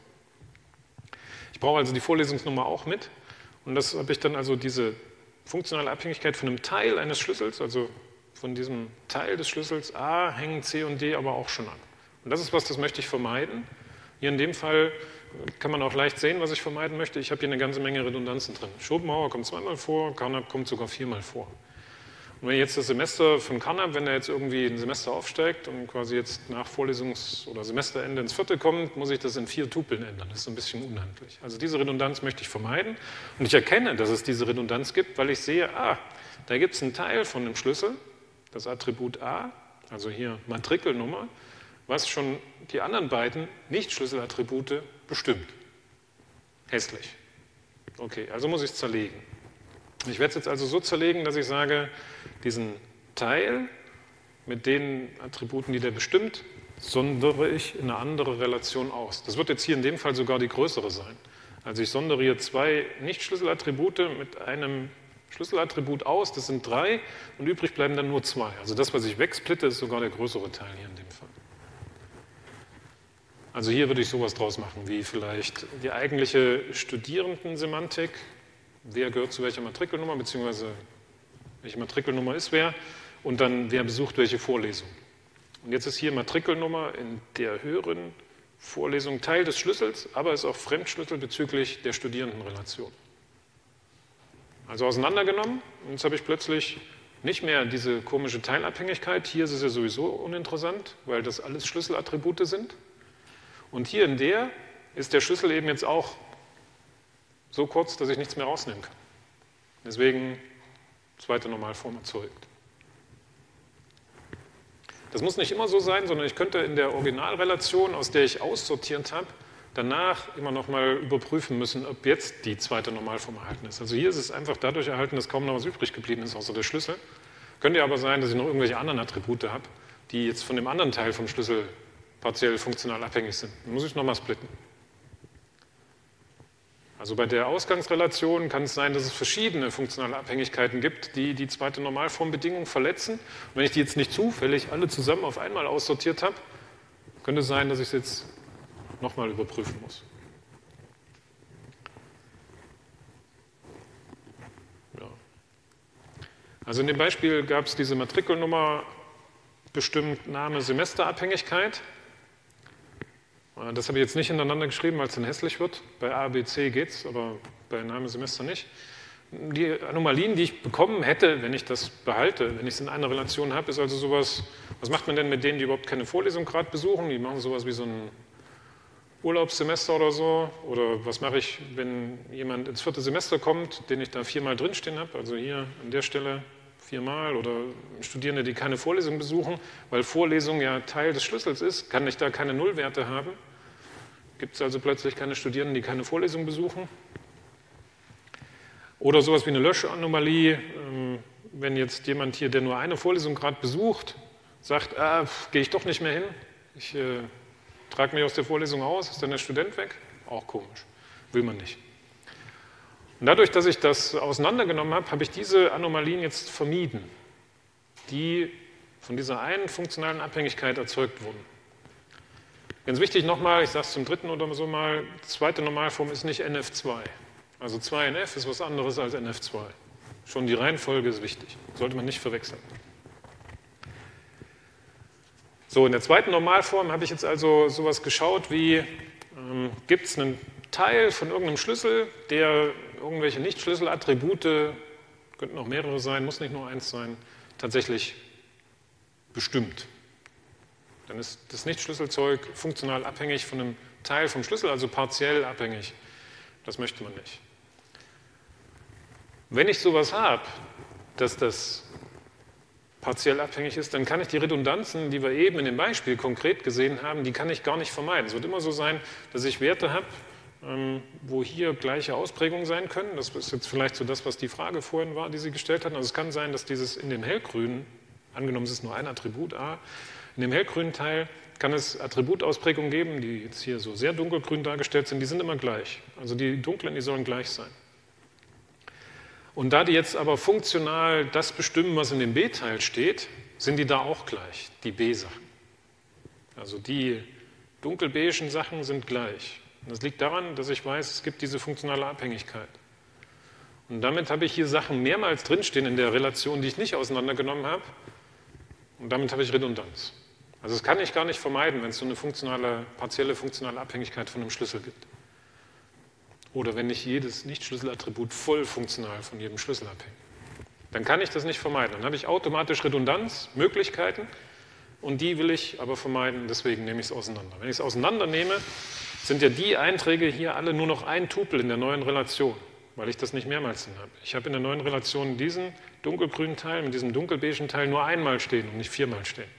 Ich brauche also die Vorlesungsnummer auch mit und das habe ich dann also diese funktionale Abhängigkeit von einem Teil eines Schlüssels, also von diesem Teil des Schlüssels A hängen C und D aber auch schon an. Und das ist was, das möchte ich vermeiden. Hier in dem Fall kann man auch leicht sehen, was ich vermeiden möchte. Ich habe hier eine ganze Menge Redundanzen drin. Schopenhauer kommt zweimal vor, Carnap kommt sogar viermal vor. Und wenn jetzt das Semester von Carnap, wenn er jetzt irgendwie ein Semester aufsteigt und quasi jetzt nach Vorlesungs- oder Semesterende ins vierte kommt, muss ich das in vier Tupeln ändern. Das ist ein bisschen unhandlich. Also diese Redundanz möchte ich vermeiden. Und ich erkenne, dass es diese Redundanz gibt, weil ich sehe, ah, da gibt es einen Teil von dem Schlüssel, das Attribut A, also hier Matrikelnummer, was schon die anderen beiden Nicht-Schlüsselattribute bestimmt. Hässlich. Okay, also muss ich es zerlegen. Ich werde es jetzt also so zerlegen, dass ich sage, diesen Teil mit den Attributen, die der bestimmt, sondere ich in eine andere Relation aus. Das wird jetzt hier in dem Fall sogar die größere sein. Also ich sondere hier zwei Nicht-Schlüsselattribute mit einem Schlüsselattribut aus, das sind drei und übrig bleiben dann nur zwei. Also das, was ich wegsplitte, ist sogar der größere Teil hier in dem Fall. Also hier würde ich sowas draus machen, wie vielleicht die eigentliche Studierendensemantik, wer gehört zu welcher Matrikelnummer, beziehungsweise welche Matrikelnummer ist wer und dann wer besucht welche Vorlesung. Und jetzt ist hier Matrikelnummer in der höheren Vorlesung Teil des Schlüssels, aber ist auch Fremdschlüssel bezüglich der Studierendenrelation. Also auseinandergenommen, und jetzt habe ich plötzlich nicht mehr diese komische Teilabhängigkeit. Hier ist es ja sowieso uninteressant, weil das alles Schlüsselattribute sind. Und hier in der ist der Schlüssel eben jetzt auch so kurz, dass ich nichts mehr rausnehmen kann. Deswegen zweite Normalform erzeugt. Das muss nicht immer so sein, sondern ich könnte in der Originalrelation, aus der ich aussortiert habe, danach immer noch mal überprüfen müssen, ob jetzt die zweite Normalform erhalten ist. Also hier ist es einfach dadurch erhalten, dass kaum noch was übrig geblieben ist, außer der Schlüssel. Könnte ja aber sein, dass ich noch irgendwelche anderen Attribute habe, die jetzt von dem anderen Teil vom Schlüssel partiell funktional abhängig sind. Dann muss ich nochmal splitten. Also bei der Ausgangsrelation kann es sein, dass es verschiedene funktionale Abhängigkeiten gibt, die die zweite Normalformbedingung verletzen. Und wenn ich die jetzt nicht zufällig alle zusammen auf einmal aussortiert habe, könnte es sein, dass ich es jetzt nochmal überprüfen muss. Ja. Also in dem Beispiel gab es diese Matrikelnummer bestimmt Name Semesterabhängigkeit. Das habe ich jetzt nicht hintereinander geschrieben, weil es dann hässlich wird. Bei A, B, C geht es, aber bei Name Semester nicht. Die Anomalien, die ich bekommen hätte, wenn ich das behalte, wenn ich es in einer Relation habe, ist also sowas, was macht man denn mit denen, die überhaupt keine Vorlesung gerade besuchen? Die machen sowas wie so ein Urlaubssemester oder so. Oder was mache ich, wenn jemand ins vierte Semester kommt, den ich da viermal drinstehen habe, also hier an der Stelle viermal, oder Studierende, die keine Vorlesung besuchen, weil Vorlesung ja Teil des Schlüssels ist, kann ich da keine Nullwerte haben. Gibt es also plötzlich keine Studierenden, die keine Vorlesung besuchen? Oder sowas wie eine Löschanomalie, wenn jetzt jemand hier, der nur eine Vorlesung gerade besucht, sagt, ah, gehe ich doch nicht mehr hin, ich äh, trage mich aus der Vorlesung aus, ist dann der Student weg? Auch komisch, will man nicht. Und dadurch, dass ich das auseinandergenommen habe, habe ich diese Anomalien jetzt vermieden, die von dieser einen funktionalen Abhängigkeit erzeugt wurden. Ganz wichtig nochmal, ich sage es zum dritten oder so mal, die zweite Normalform ist nicht N F zwei. Also zwei N F ist was anderes als N F zwei. Schon die Reihenfolge ist wichtig, sollte man nicht verwechseln. So, in der zweiten Normalform habe ich jetzt also sowas geschaut wie, ähm, gibt es einen Teil von irgendeinem Schlüssel, der irgendwelche Nicht-Schlüsselattribute, könnten auch mehrere sein, muss nicht nur eins sein, tatsächlich bestimmt. Dann ist das Nicht-Schlüsselzeug funktional abhängig von einem Teil vom Schlüssel, also partiell abhängig. Das möchte man nicht. Wenn ich sowas habe, dass das partiell abhängig ist, dann kann ich die Redundanzen, die wir eben in dem Beispiel konkret gesehen haben, die kann ich gar nicht vermeiden. Es wird immer so sein, dass ich Werte habe, wo hier gleiche Ausprägungen sein können. Das ist jetzt vielleicht so das, was die Frage vorhin war, die Sie gestellt hatten. Also es kann sein, dass dieses in dem hellgrünen, angenommen es ist nur ein Attribut A, in dem hellgrünen Teil kann es Attributausprägungen geben, die jetzt hier so sehr dunkelgrün dargestellt sind, die sind immer gleich. Also die dunklen, die sollen gleich sein. Und da die jetzt aber funktional das bestimmen, was in dem B-Teil steht, sind die da auch gleich, die B-Sachen. Also die dunkelbeigen Sachen sind gleich. Und das liegt daran, dass ich weiß, es gibt diese funktionale Abhängigkeit. Und damit habe ich hier Sachen mehrmals drinstehen in der Relation, die ich nicht auseinandergenommen habe. Und damit habe ich Redundanz. Also das kann ich gar nicht vermeiden, wenn es so eine funktionale, partielle funktionale Abhängigkeit von einem Schlüssel gibt. Oder wenn nicht jedes Nicht-Schlüsselattribut voll funktional von jedem Schlüssel abhängt. Dann kann ich das nicht vermeiden. Dann habe ich automatisch Redundanz, Möglichkeiten, und die will ich aber vermeiden, deswegen nehme ich es auseinander. Wenn ich es auseinander nehme, sind ja die Einträge hier alle nur noch ein Tupel in der neuen Relation, weil ich das nicht mehrmals drin habe. Ich habe in der neuen Relation diesen dunkelgrünen Teil mit diesem dunkelbeigen Teil nur einmal stehen und nicht viermal stehen.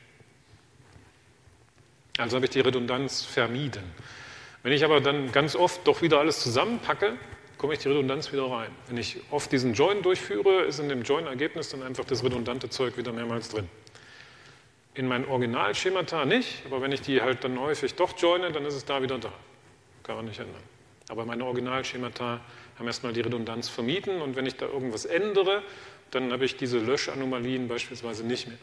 Also habe ich die Redundanz vermieden. Wenn ich aber dann ganz oft doch wieder alles zusammenpacke, komme ich die Redundanz wieder rein. Wenn ich oft diesen Join durchführe, ist in dem Join-Ergebnis dann einfach das redundante Zeug wieder mehrmals drin. In meinen Originalschemata nicht, aber wenn ich die halt dann häufig doch joine, dann ist es da wieder da. Kann man nicht ändern. Aber meine Originalschemata haben erstmal die Redundanz vermieden, und wenn ich da irgendwas ändere, dann habe ich diese Löschanomalien beispielsweise nicht mehr.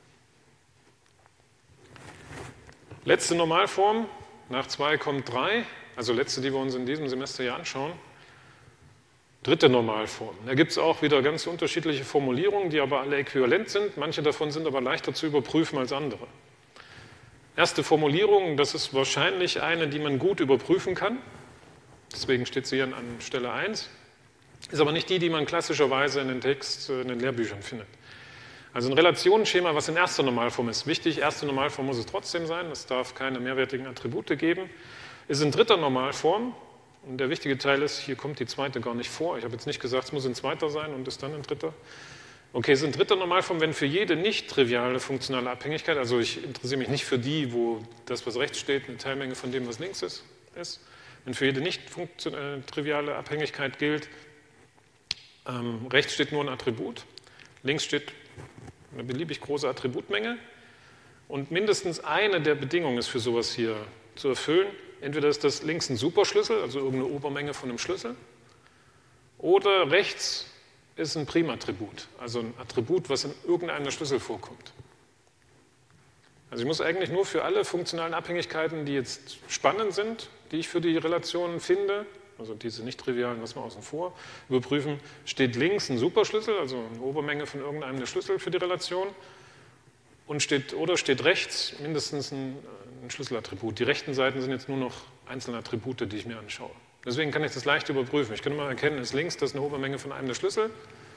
Letzte Normalform, nach zwei kommt drei, also letzte, die wir uns in diesem Semester hier anschauen. Dritte Normalform. Da gibt es auch wieder ganz unterschiedliche Formulierungen, die aber alle äquivalent sind. Manche davon sind aber leichter zu überprüfen als andere. Erste Formulierung, das ist wahrscheinlich eine, die man gut überprüfen kann. Deswegen steht sie hier an Stelle eins. Ist aber nicht die, die man klassischerweise in den Text, in den Lehrbüchern findet. Also ein Relationenschema, was in erster Normalform ist, wichtig, erste Normalform muss es trotzdem sein, es darf keine mehrwertigen Attribute geben, ist in dritter Normalform, und der wichtige Teil ist, hier kommt die zweite gar nicht vor. Ich habe jetzt nicht gesagt, es muss in zweiter sein und ist dann in dritter. Okay, es ist in dritter Normalform, wenn für jede nicht triviale funktionale Abhängigkeit, also ich interessiere mich nicht für die, wo das, was rechts steht, eine Teilmenge von dem, was links ist, ist. Wenn für jede nicht äh, triviale Abhängigkeit gilt, ähm, rechts steht nur ein Attribut, links steht eine beliebig große Attributmenge und mindestens eine der Bedingungen ist für sowas hier zu erfüllen. Entweder ist das links ein Superschlüssel, also irgendeine Obermenge von einem Schlüssel, oder rechts ist ein Primattribut, also ein Attribut, was in irgendeinem der Schlüssel vorkommt. Also ich muss eigentlich nur für alle funktionalen Abhängigkeiten, die jetzt spannend sind, die ich für die Relationen finde, also diese nicht trivialen, lassen wir außen vor, überprüfen, steht links ein Superschlüssel, also eine Obermenge von irgendeinem der Schlüssel für die Relation, und steht, oder steht rechts mindestens ein, ein Schlüsselattribut. Die rechten Seiten sind jetzt nur noch einzelne Attribute, die ich mir anschaue. Deswegen kann ich das leicht überprüfen. Ich kann mal erkennen, ist links das eine Obermenge von einem der Schlüssel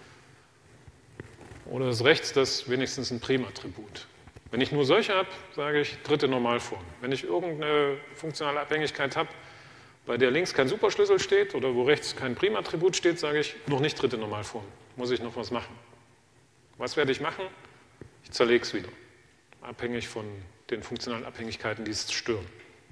oder ist rechts das wenigstens ein Primattribut. Wenn ich nur solche habe, sage ich dritte Normalform. Wenn ich irgendeine funktionale Abhängigkeit habe, bei der links kein Superschlüssel steht oder wo rechts kein Primattribut steht, sage ich noch nicht dritte Normalform. Muss ich noch was machen. Was werde ich machen? Ich zerlege es wieder, abhängig von den funktionalen Abhängigkeiten, die es stören.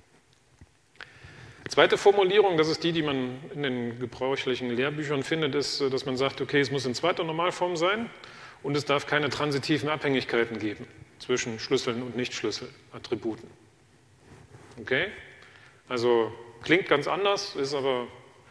Zweite Formulierung, das ist die, die man in den gebräuchlichen Lehrbüchern findet, ist, dass man sagt, okay, es muss in zweiter Normalform sein und es darf keine transitiven Abhängigkeiten geben zwischen Schlüsseln und Nichtschlüsselattributen. Okay? Also klingt ganz anders, ist aber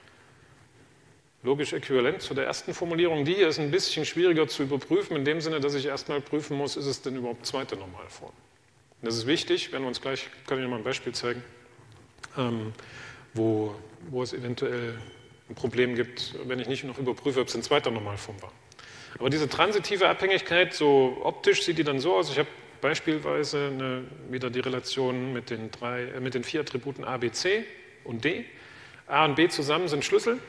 logisch äquivalent zu der ersten Formulierung. Die hier ist ein bisschen schwieriger zu überprüfen, in dem Sinne, dass ich erstmal prüfen muss, ist es denn überhaupt zweite Normalform. Und das ist wichtig, werden wir uns gleich, kann ich Ihnen mal ein Beispiel zeigen, ähm, wo, wo es eventuell ein Problem gibt, wenn ich nicht noch überprüfe, ob es in zweiter Normalform war. Aber diese transitive Abhängigkeit, so optisch sieht die dann so aus. Ich habe beispielsweise eine, wieder die Relation mit den, drei, äh, mit den vier Attributen A, B, C und D. A und B zusammen sind Schlüssel.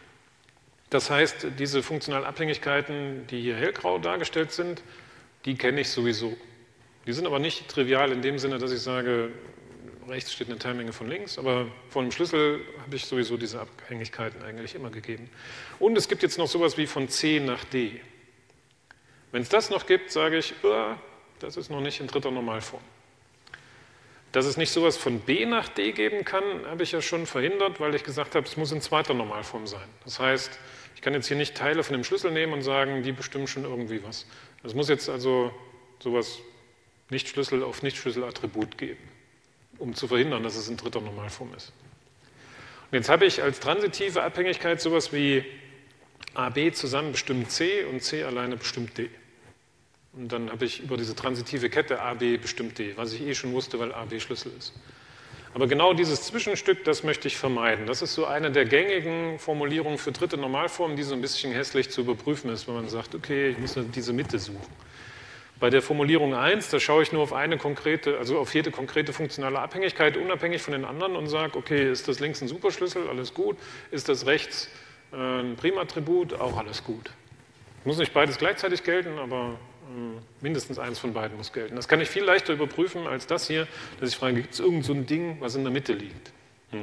Das heißt, diese funktionalen Abhängigkeiten, die hier hellgrau dargestellt sind, die kenne ich sowieso. Die sind aber nicht trivial in dem Sinne, dass ich sage, rechts steht eine Teilmenge von links, aber von dem Schlüssel habe ich sowieso diese Abhängigkeiten eigentlich immer gegeben. Und es gibt jetzt noch sowas wie von C nach D. Wenn es das noch gibt, sage ich, oh, das ist noch nicht in dritter Normalform. Dass es nicht sowas von B nach D geben kann, habe ich ja schon verhindert, weil ich gesagt habe, es muss in zweiter Normalform sein. Das heißt, ich kann jetzt hier nicht Teile von dem Schlüssel nehmen und sagen, die bestimmen schon irgendwie was. Es muss jetzt also sowas Nicht-Schlüssel auf Nicht-Schlüssel-Attribut geben, um zu verhindern, dass es in dritter Normalform ist. Und jetzt habe ich als transitive Abhängigkeit sowas wie A, B zusammen bestimmt C und C alleine bestimmt D. Und dann habe ich über diese transitive Kette A, B bestimmt D, was ich eh schon wusste, weil A, B Schlüssel ist. Aber genau dieses Zwischenstück, das möchte ich vermeiden. Das ist so eine der gängigen Formulierungen für dritte Normalformen, die so ein bisschen hässlich zu überprüfen ist, wenn man sagt, okay, ich muss diese Mitte suchen. Bei der Formulierung eins, da schaue ich nur auf eine konkrete, also auf jede konkrete funktionale Abhängigkeit, unabhängig von den anderen und sage, okay, ist das links ein Superschlüssel, alles gut, ist das rechts ein Primattribut, auch alles gut. Muss nicht beides gleichzeitig gelten, aber mindestens eins von beiden muss gelten. Das kann ich viel leichter überprüfen als das hier, dass ich frage, gibt es irgend so ein Ding, was in der Mitte liegt? Hm.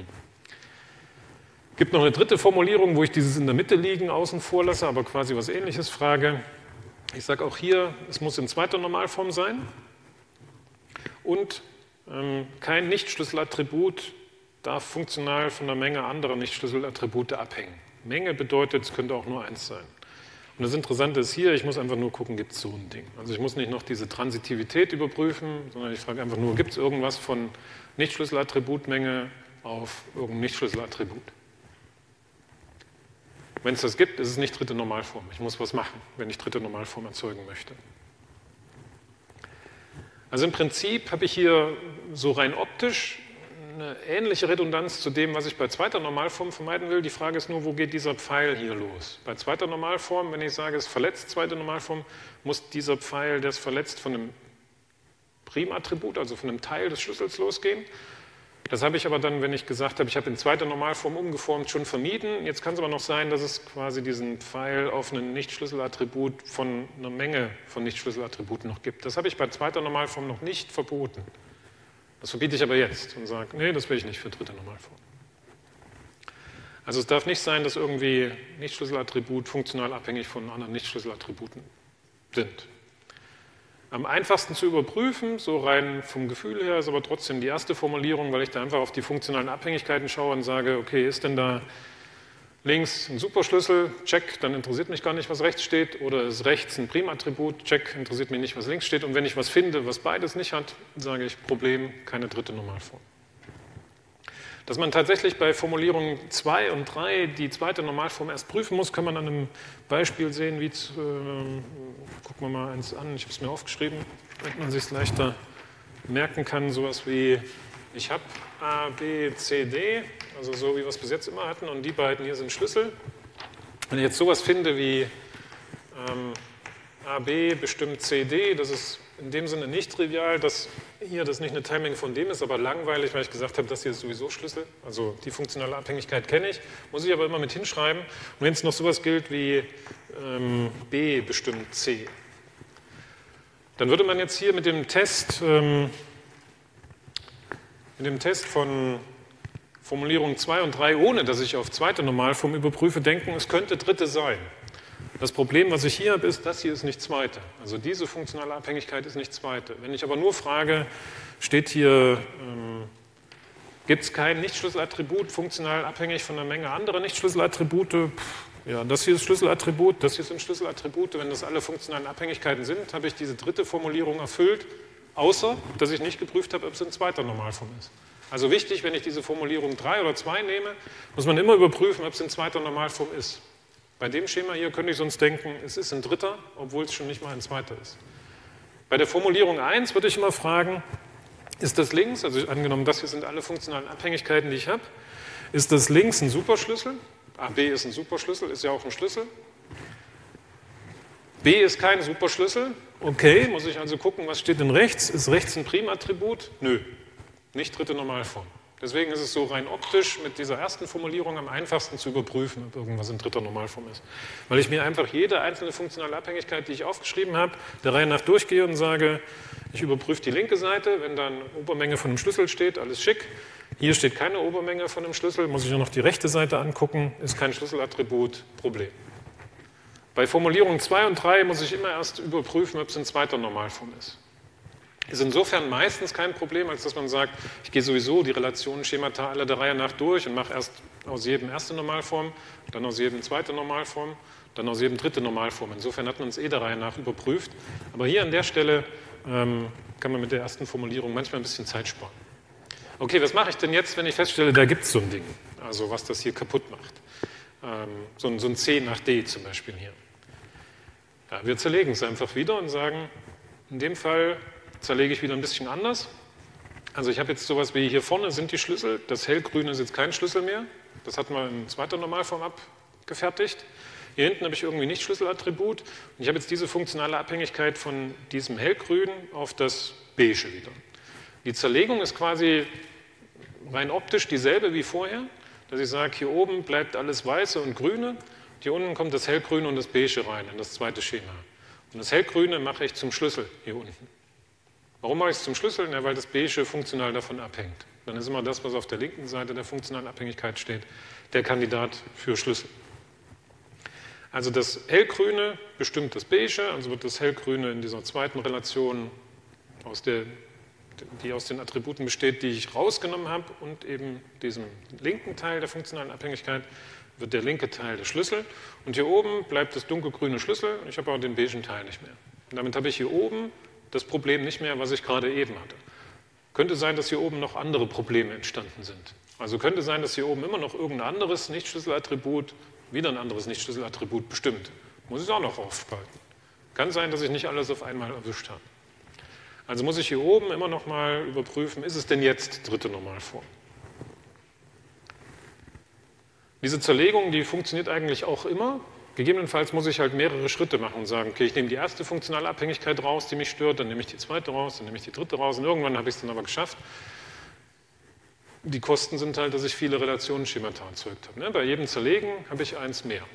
Gibt noch eine dritte Formulierung, wo ich dieses in der Mitte liegen außen vor lasse, aber quasi was Ähnliches frage. Ich sage auch hier, es muss in zweiter Normalform sein und ähm, kein Nichtschlüsselattribut darf funktional von der Menge anderer Nichtschlüsselattribute abhängen. Menge bedeutet, es könnte auch nur eins sein. Und das Interessante ist hier, ich muss einfach nur gucken, gibt es so ein Ding. Also ich muss nicht noch diese Transitivität überprüfen, sondern ich frage einfach nur, gibt es irgendwas von Nichtschlüsselattributmenge auf irgendein Nichtschlüsselattribut. Wenn es das gibt, ist es nicht dritte Normalform. Ich muss was machen, wenn ich dritte Normalform erzeugen möchte. Also im Prinzip habe ich hier so rein optisch eine ähnliche Redundanz zu dem, was ich bei zweiter Normalform vermeiden will. Die Frage ist nur, wo geht dieser Pfeil hier los? Bei zweiter Normalform, wenn ich sage, es verletzt zweite Normalform, muss dieser Pfeil, der es verletzt, von einem Primattribut, also von einem Teil des Schlüssels losgehen. Das habe ich aber dann, wenn ich gesagt habe, ich habe in zweiter Normalform umgeformt, schon vermieden. Jetzt kann es aber noch sein, dass es quasi diesen Pfeil auf ein Nicht-Schlüsselattribut von einer Menge von Nicht-Schlüsselattributen noch gibt. Das habe ich bei zweiter Normalform noch nicht verboten. Das verbiete ich aber jetzt und sage, nee, das will ich nicht für dritte Normalform. Also es darf nicht sein, dass irgendwie Nicht-Schlüsselattribut funktional abhängig von anderen Nicht-Schlüsselattributen sind. Am einfachsten zu überprüfen, so rein vom Gefühl her, ist aber trotzdem die erste Formulierung, weil ich da einfach auf die funktionalen Abhängigkeiten schaue und sage, okay, ist denn da links ein Superschlüssel, check, dann interessiert mich gar nicht, was rechts steht, oder ist rechts ein Primattribut, check, interessiert mich nicht, was links steht, und wenn ich was finde, was beides nicht hat, sage ich, Problem, keine dritte Normalform. Dass man tatsächlich bei Formulierungen zwei und drei die zweite Normalform erst prüfen muss, kann man an einem Beispiel sehen, wie, äh, gucken wir mal eins an, ich habe es mir aufgeschrieben, damit man sich es leichter merken kann, sowas wie, ich habe A, B, C, D, also so wie wir es bis jetzt immer hatten, und die beiden hier sind Schlüssel. Wenn ich jetzt sowas finde wie ähm, A, B bestimmt C, D, das ist in dem Sinne nicht trivial, dass hier das nicht eine Teilmenge von dem ist, aber langweilig, weil ich gesagt habe, das hier ist sowieso Schlüssel. Also die funktionale Abhängigkeit kenne ich, muss ich aber immer mit hinschreiben. Und wenn es noch sowas gilt wie ähm, B bestimmt C, dann würde man jetzt hier mit dem Test, ähm, mit dem Test von Formulierung zwei und drei, ohne dass ich auf zweite Normalform überprüfe, denken, es könnte dritte sein. Das Problem, was ich hier habe, ist, das hier ist nicht zweite. Also diese funktionale Abhängigkeit ist nicht zweite. Wenn ich aber nur frage, steht hier, ähm, gibt es kein Nicht-Schlüsselattribut funktional abhängig von einer Menge anderer Nicht-Schlüsselattribute? Ja, das hier ist Schlüsselattribut, das hier sind Schlüsselattribute. Wenn das alle funktionalen Abhängigkeiten sind, habe ich diese dritte Formulierung erfüllt, außer dass ich nicht geprüft habe, ob es in zweiter Normalform ist. Also wichtig, wenn ich diese Formulierung drei oder zwei nehme, muss man immer überprüfen, ob es in zweiter Normalform ist. Bei dem Schema hier könnte ich sonst denken, es ist ein dritter, obwohl es schon nicht mal ein zweiter ist. Bei der Formulierung eins würde ich immer fragen, ist das links, also angenommen, das hier sind alle funktionalen Abhängigkeiten, die ich habe, ist das links ein Superschlüssel? A, B ist ein Superschlüssel, ist ja auch ein Schlüssel. B ist kein Superschlüssel, okay, muss ich also gucken, was steht denn rechts? Ist rechts ein Primattribut? Nö, nicht dritte Normalform. Deswegen ist es so rein optisch mit dieser ersten Formulierung am einfachsten zu überprüfen, ob irgendwas in dritter Normalform ist. Weil ich mir einfach jede einzelne funktionale Abhängigkeit, die ich aufgeschrieben habe, der Reihe nach durchgehe und sage, ich überprüfe die linke Seite, wenn da eine Obermenge von einem Schlüssel steht, alles schick. Hier steht keine Obermenge von einem Schlüssel, muss ich nur noch die rechte Seite angucken, ist kein Schlüsselattribut, Problem. Bei Formulierung zwei und drei muss ich immer erst überprüfen, ob es in zweiter Normalform ist. Ist insofern meistens kein Problem, als dass man sagt, ich gehe sowieso die Relationen, Schemata alle der Reihe nach durch und mache erst aus jedem erste Normalform, dann aus jedem zweite Normalform, dann aus jedem dritte Normalform. Insofern hat man es eh der Reihe nach überprüft. Aber hier an der Stelle ähm, kann man mit der ersten Formulierung manchmal ein bisschen Zeit sparen. Okay, was mache ich denn jetzt, wenn ich feststelle, da gibt es so ein Ding, also was das hier kaputt macht? Ähm, so, ein, so ein C nach D zum Beispiel hier. Ja, wir zerlegen es einfach wieder und sagen, in dem Fall zerlege ich wieder ein bisschen anders. Also ich habe jetzt sowas wie hier vorne sind die Schlüssel, das hellgrüne ist jetzt kein Schlüssel mehr, das hat man in zweiter Normalform abgefertigt. Hier hinten habe ich irgendwie nicht Schlüsselattribut und ich habe jetzt diese funktionale Abhängigkeit von diesem hellgrün auf das beige wieder. Die Zerlegung ist quasi rein optisch dieselbe wie vorher, dass ich sage, hier oben bleibt alles weiße und grüne, hier unten kommt das hellgrüne und das beige rein in das zweite Schema. Und das hellgrüne mache ich zum Schlüssel hier unten. Warum mache ich es zum Schlüssel? Ja, weil das beige funktional davon abhängt. Dann ist immer das, was auf der linken Seite der funktionalen Abhängigkeit steht, der Kandidat für Schlüssel. Also das hellgrüne bestimmt das beige, also wird das hellgrüne in dieser zweiten Relation, aus der, die aus den Attributen besteht, die ich rausgenommen habe, und eben diesem linken Teil der funktionalen Abhängigkeit, wird der linke Teil der Schlüssel. Und hier oben bleibt das dunkelgrüne Schlüssel, und ich habe auch den beigen Teil nicht mehr. Und damit habe ich hier oben das Problem nicht mehr, was ich gerade eben hatte. Könnte sein, dass hier oben noch andere Probleme entstanden sind. Also könnte sein, dass hier oben immer noch irgendein anderes Nicht-Schlüsselattribut, wieder ein anderes Nicht-Schlüsselattribut bestimmt. Muss ich es auch noch aufspalten. Kann sein, dass ich nicht alles auf einmal erwischt habe. Also muss ich hier oben immer noch mal überprüfen, ist es denn jetzt dritte Normalform? Diese Zerlegung, die funktioniert eigentlich auch immer. gegebenenfalls muss ich halt mehrere Schritte machen und sagen, okay, ich nehme die erste funktionale Abhängigkeit raus, die mich stört, dann nehme ich die zweite raus, dann nehme ich die dritte raus und irgendwann habe ich es dann aber geschafft. Die Kosten sind halt, dass ich viele Relationsschemata erzeugt habe. Ne? Bei jedem Zerlegen habe ich eins mehr.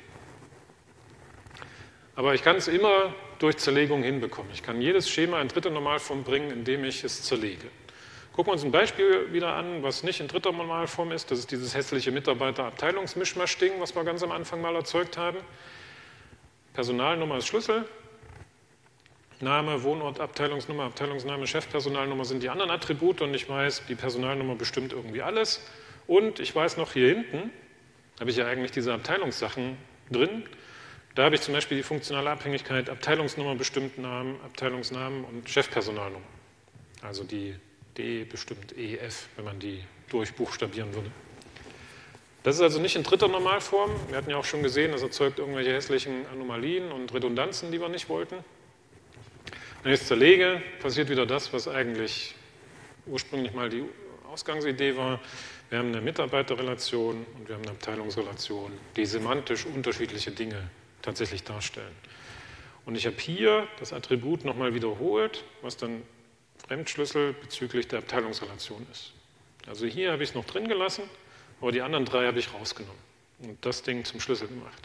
Aber ich kann es immer durch Zerlegung hinbekommen. Ich kann jedes Schema in dritter Normalform bringen, indem ich es zerlege. Gucken wir uns ein Beispiel wieder an, was nicht in dritter Normalform ist. Das ist dieses hässliche Mitarbeiter-Abteilungsmischmasch-Ding, was wir ganz am Anfang mal erzeugt haben. Personalnummer ist Schlüssel. Name, Wohnort, Abteilungsnummer, Abteilungsname, Chefpersonalnummer sind die anderen Attribute und ich weiß, die Personalnummer bestimmt irgendwie alles. Und ich weiß noch, hier hinten habe ich ja eigentlich diese Abteilungssachen drin. Da habe ich zum Beispiel die funktionale Abhängigkeit Abteilungsnummer bestimmt Namen, Abteilungsnamen und Chefpersonalnummer. Also die D bestimmt E F, wenn man die durchbuchstabieren würde. Das ist also nicht in dritter Normalform. Wir hatten ja auch schon gesehen, das erzeugt irgendwelche hässlichen Anomalien und Redundanzen, die wir nicht wollten. Wenn ich es zerlege, passiert wieder das, was eigentlich ursprünglich mal die Ausgangsidee war. Wir haben eine Mitarbeiterrelation und wir haben eine Abteilungsrelation, die semantisch unterschiedliche Dinge tatsächlich darstellen. Und ich habe hier das Attribut nochmal wiederholt, was dann Fremdschlüssel bezüglich der Abteilungsrelation ist. Also hier habe ich es noch drin gelassen, aber die anderen drei habe ich rausgenommen und das Ding zum Schlüssel gemacht.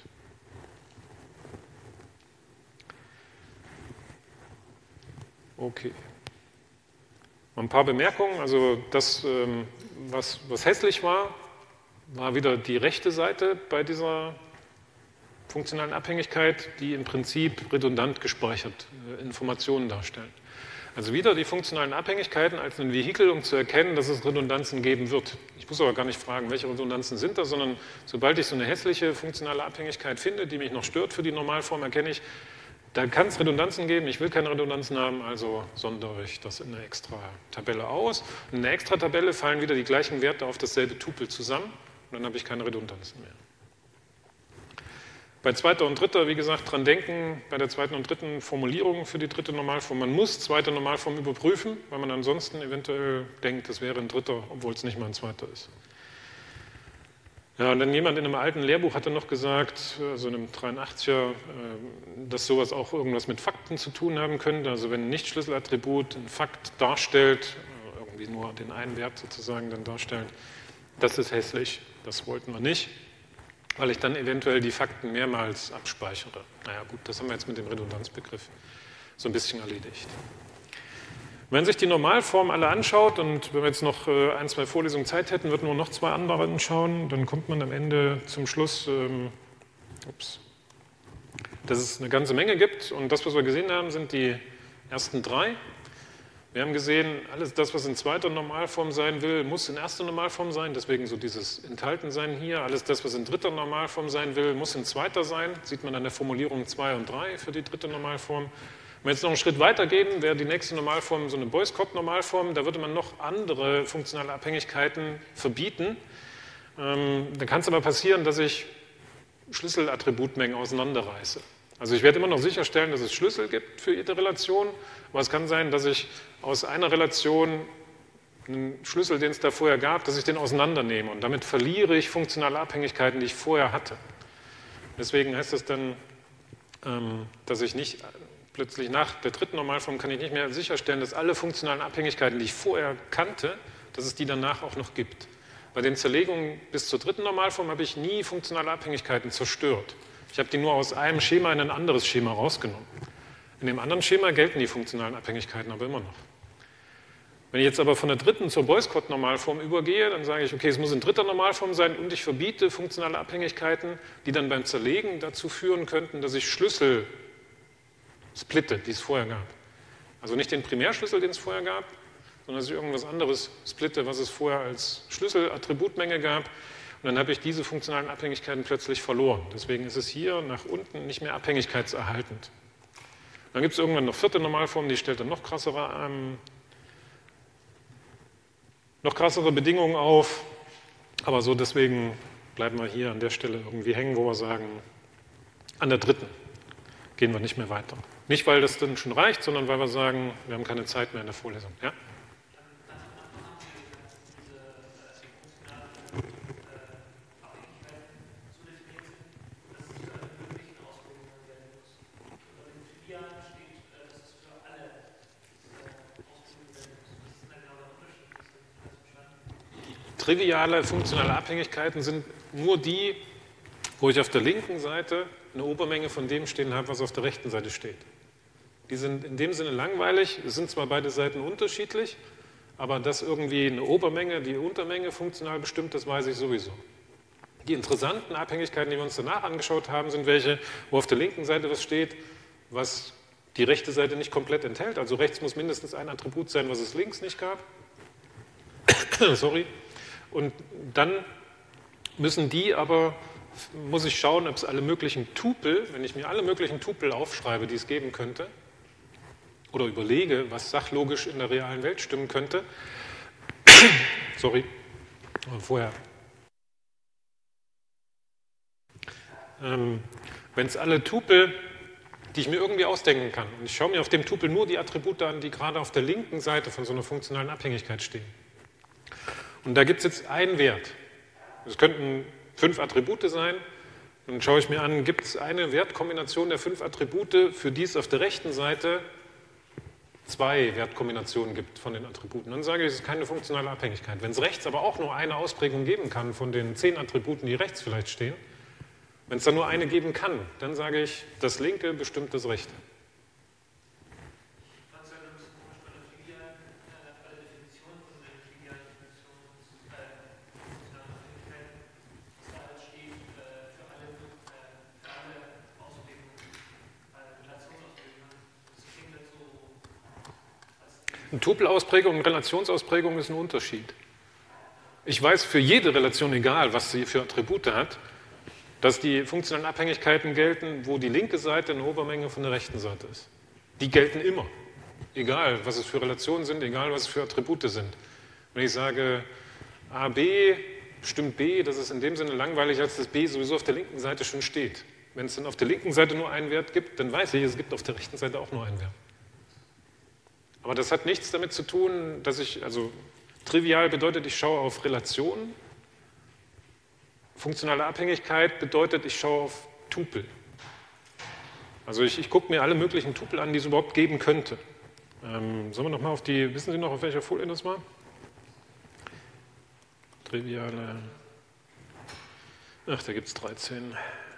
Okay. Ein paar Bemerkungen. Also das, was, was hässlich war, war wieder die rechte Seite bei dieser funktionalen Abhängigkeit, die im Prinzip redundant gespeichert Informationen darstellen. Also wieder die funktionalen Abhängigkeiten als ein Vehikel, um zu erkennen, dass es Redundanzen geben wird. Ich muss aber gar nicht fragen, welche Redundanzen sind das, sondern sobald ich so eine hässliche funktionale Abhängigkeit finde, die mich noch stört für die Normalform, erkenne ich, da kann es Redundanzen geben, ich will keine Redundanzen haben, also sondere ich das in eine extra Tabelle aus. Und in der extra Tabelle fallen wieder die gleichen Werte auf dasselbe Tupel zusammen und dann habe ich keine Redundanzen mehr. Bei zweiter und dritter, wie gesagt, dran denken, bei der zweiten und dritten Formulierung für die dritte Normalform, man muss zweite Normalform überprüfen, weil man ansonsten eventuell denkt, das wäre ein dritter, obwohl es nicht mal ein zweiter ist. Ja, und dann jemand in einem alten Lehrbuch hatte noch gesagt, also in einem dreiundachtziger, dass sowas auch irgendwas mit Fakten zu tun haben könnte. Also wenn ein Nicht-Schlüsselattribut ein Fakt darstellt, irgendwie nur den einen Wert sozusagen dann darstellt, das ist hässlich, das wollten wir nicht, weil ich dann eventuell die Fakten mehrmals abspeichere. Naja gut, das haben wir jetzt mit dem Redundanzbegriff so ein bisschen erledigt. Wenn sich die Normalform alle anschaut und wenn wir jetzt noch ein, zwei Vorlesungen Zeit hätten, würden wir noch zwei andere anschauen, dann kommt man am Ende zum Schluss, ähm, ups, dass es eine ganze Menge gibt und das, was wir gesehen haben, sind die ersten drei. Wir haben gesehen, alles das, was in zweiter Normalform sein will, muss in erster Normalform sein, deswegen so dieses Enthaltensein hier. Alles das, was in dritter Normalform sein will, muss in zweiter sein, sieht man an der Formulierung zwei und drei für die dritte Normalform. Wenn wir jetzt noch einen Schritt weitergehen, wäre die nächste Normalform so eine Boyce-Codd-Normalform, da würde man noch andere funktionale Abhängigkeiten verbieten. Ähm, da kann es aber passieren, dass ich Schlüsselattributmengen auseinanderreiße. Also ich werde immer noch sicherstellen, dass es Schlüssel gibt für jede Relation, aber es kann sein, dass ich aus einer Relation einen Schlüssel, den es da vorher gab, dass ich den auseinandernehme und damit verliere ich funktionale Abhängigkeiten, die ich vorher hatte. Deswegen heißt das dann, ähm, dass ich nicht plötzlich nach der dritten Normalform kann ich nicht mehr sicherstellen, dass alle funktionalen Abhängigkeiten, die ich vorher kannte, dass es die danach auch noch gibt. Bei den Zerlegungen bis zur dritten Normalform habe ich nie funktionale Abhängigkeiten zerstört. Ich habe die nur aus einem Schema in ein anderes Schema rausgenommen. In dem anderen Schema gelten die funktionalen Abhängigkeiten aber immer noch. Wenn ich jetzt aber von der dritten zur Boyce-Codd-Normalform übergehe, dann sage ich, okay, es muss in dritter Normalform sein und ich verbiete funktionale Abhängigkeiten, die dann beim Zerlegen dazu führen könnten, dass ich Schlüssel splitte, die es vorher gab. Also nicht den Primärschlüssel, den es vorher gab, sondern dass ich irgendwas anderes splitte, was es vorher als Schlüsselattributmenge gab. Und dann habe ich diese funktionalen Abhängigkeiten plötzlich verloren. Deswegen ist es hier nach unten nicht mehr abhängigkeitserhaltend. Dann gibt es irgendwann noch vierte Normalform, die stellt dann noch krassere, ähm, noch krassere Bedingungen auf. Aber so deswegen bleiben wir hier an der Stelle irgendwie hängen, wo wir sagen, an der dritten gehen wir nicht mehr weiter. Nicht, weil das dann schon reicht, sondern weil wir sagen, wir haben keine Zeit mehr in der Vorlesung. Ja? triviale funktionale Abhängigkeiten sind nur die, wo ich auf der linken Seite eine Obermenge von dem stehen habe, was auf der rechten Seite steht. Die sind in dem Sinne langweilig, es sind zwar beide Seiten unterschiedlich, aber dass irgendwie eine Obermenge die Untermenge funktional bestimmt, das weiß ich sowieso. Die interessanten Abhängigkeiten, die wir uns danach angeschaut haben, sind welche, wo auf der linken Seite was steht, was die rechte Seite nicht komplett enthält. Also rechts muss mindestens ein Attribut sein, was es links nicht gab. Sorry. Und dann müssen die aber, muss ich schauen, ob es alle möglichen Tupel, wenn ich mir alle möglichen Tupel aufschreibe, die es geben könnte, oder überlege, was sachlogisch in der realen Welt stimmen könnte. Sorry. Vorher. Ähm, wenn es alle Tupel, die ich mir irgendwie ausdenken kann, und ich schaue mir auf dem Tupel nur die Attribute an, die gerade auf der linken Seite von so einer funktionalen Abhängigkeit stehen. Und da gibt es jetzt einen Wert. Es könnten fünf Attribute sein. Dann schaue ich mir an, gibt es eine Wertkombination der fünf Attribute, für die es auf der rechten Seite zwei Wertkombinationen gibt von den Attributen. Dann sage ich, es ist keine funktionale Abhängigkeit. Wenn es rechts aber auch nur eine Ausprägung geben kann von den zehn Attributen, die rechts vielleicht stehen, wenn es da nur eine geben kann, dann sage ich, das Linke bestimmt das Rechte. Eine Tupelausprägung und Relationsausprägung ist ein Unterschied. Ich weiß für jede Relation, egal was sie für Attribute hat, dass die funktionalen Abhängigkeiten gelten, wo die linke Seite eine Obermenge von der rechten Seite ist. Die gelten immer, egal was es für Relationen sind, egal was es für Attribute sind. Wenn ich sage, A, B bestimmt B, das ist in dem Sinne langweilig, als dass B sowieso auf der linken Seite schon steht. Wenn es dann auf der linken Seite nur einen Wert gibt, dann weiß ich, es gibt auf der rechten Seite auch nur einen Wert. Aber das hat nichts damit zu tun, dass ich, also trivial bedeutet, ich schaue auf Relationen. Funktionale Abhängigkeit bedeutet, ich schaue auf Tupel. Also ich, ich gucke mir alle möglichen Tupel an, die es überhaupt geben könnte. Ähm, sollen wir nochmal auf die, wissen Sie noch, auf welcher Folie das war? Triviale, ach, da gibt es dreizehn.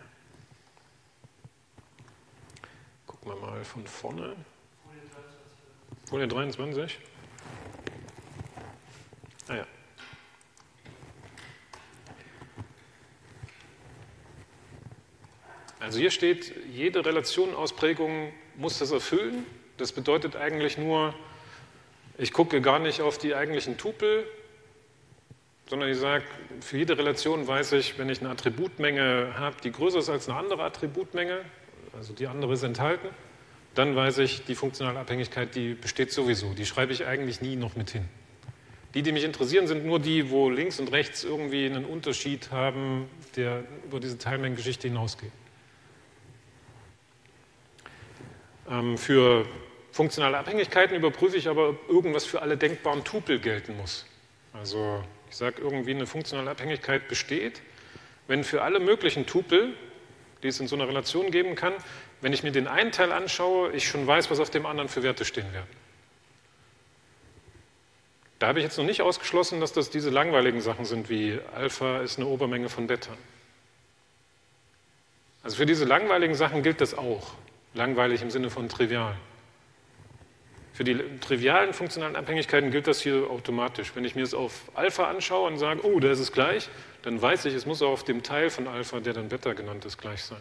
Gucken wir mal von vorne. Folie dreiundzwanzig. Ah ja. Also hier steht, jede Relationenausprägung muss das erfüllen. Das bedeutet eigentlich nur, ich gucke gar nicht auf die eigentlichen Tupel, sondern ich sage, für jede Relation weiß ich, wenn ich eine Attributmenge habe, die größer ist als eine andere Attributmenge, also die andere ist enthalten, dann weiß ich, die funktionale Abhängigkeit, die besteht sowieso. Die schreibe ich eigentlich nie noch mit hin. Die, die mich interessieren, sind nur die, wo links und rechts irgendwie einen Unterschied haben, der über diese Teilmengengeschichte hinausgeht. Ähm, für funktionale Abhängigkeiten überprüfe ich aber, ob irgendwas für alle denkbaren Tupel gelten muss. Also ich sage, irgendwie eine funktionale Abhängigkeit besteht, wenn für alle möglichen Tupel, die es in so einer Relation geben kann, wenn ich mir den einen Teil anschaue, ich schon weiß, was auf dem anderen für Werte stehen werden. Da habe ich jetzt noch nicht ausgeschlossen, dass das diese langweiligen Sachen sind, wie Alpha ist eine Obermenge von Beta. Also für diese langweiligen Sachen gilt das auch. Langweilig im Sinne von trivial. Für die trivialen funktionalen Abhängigkeiten gilt das hier automatisch. Wenn ich mir es auf Alpha anschaue und sage, oh, da ist es gleich, dann weiß ich, es muss auch auf dem Teil von Alpha, der dann Beta genannt ist, gleich sein.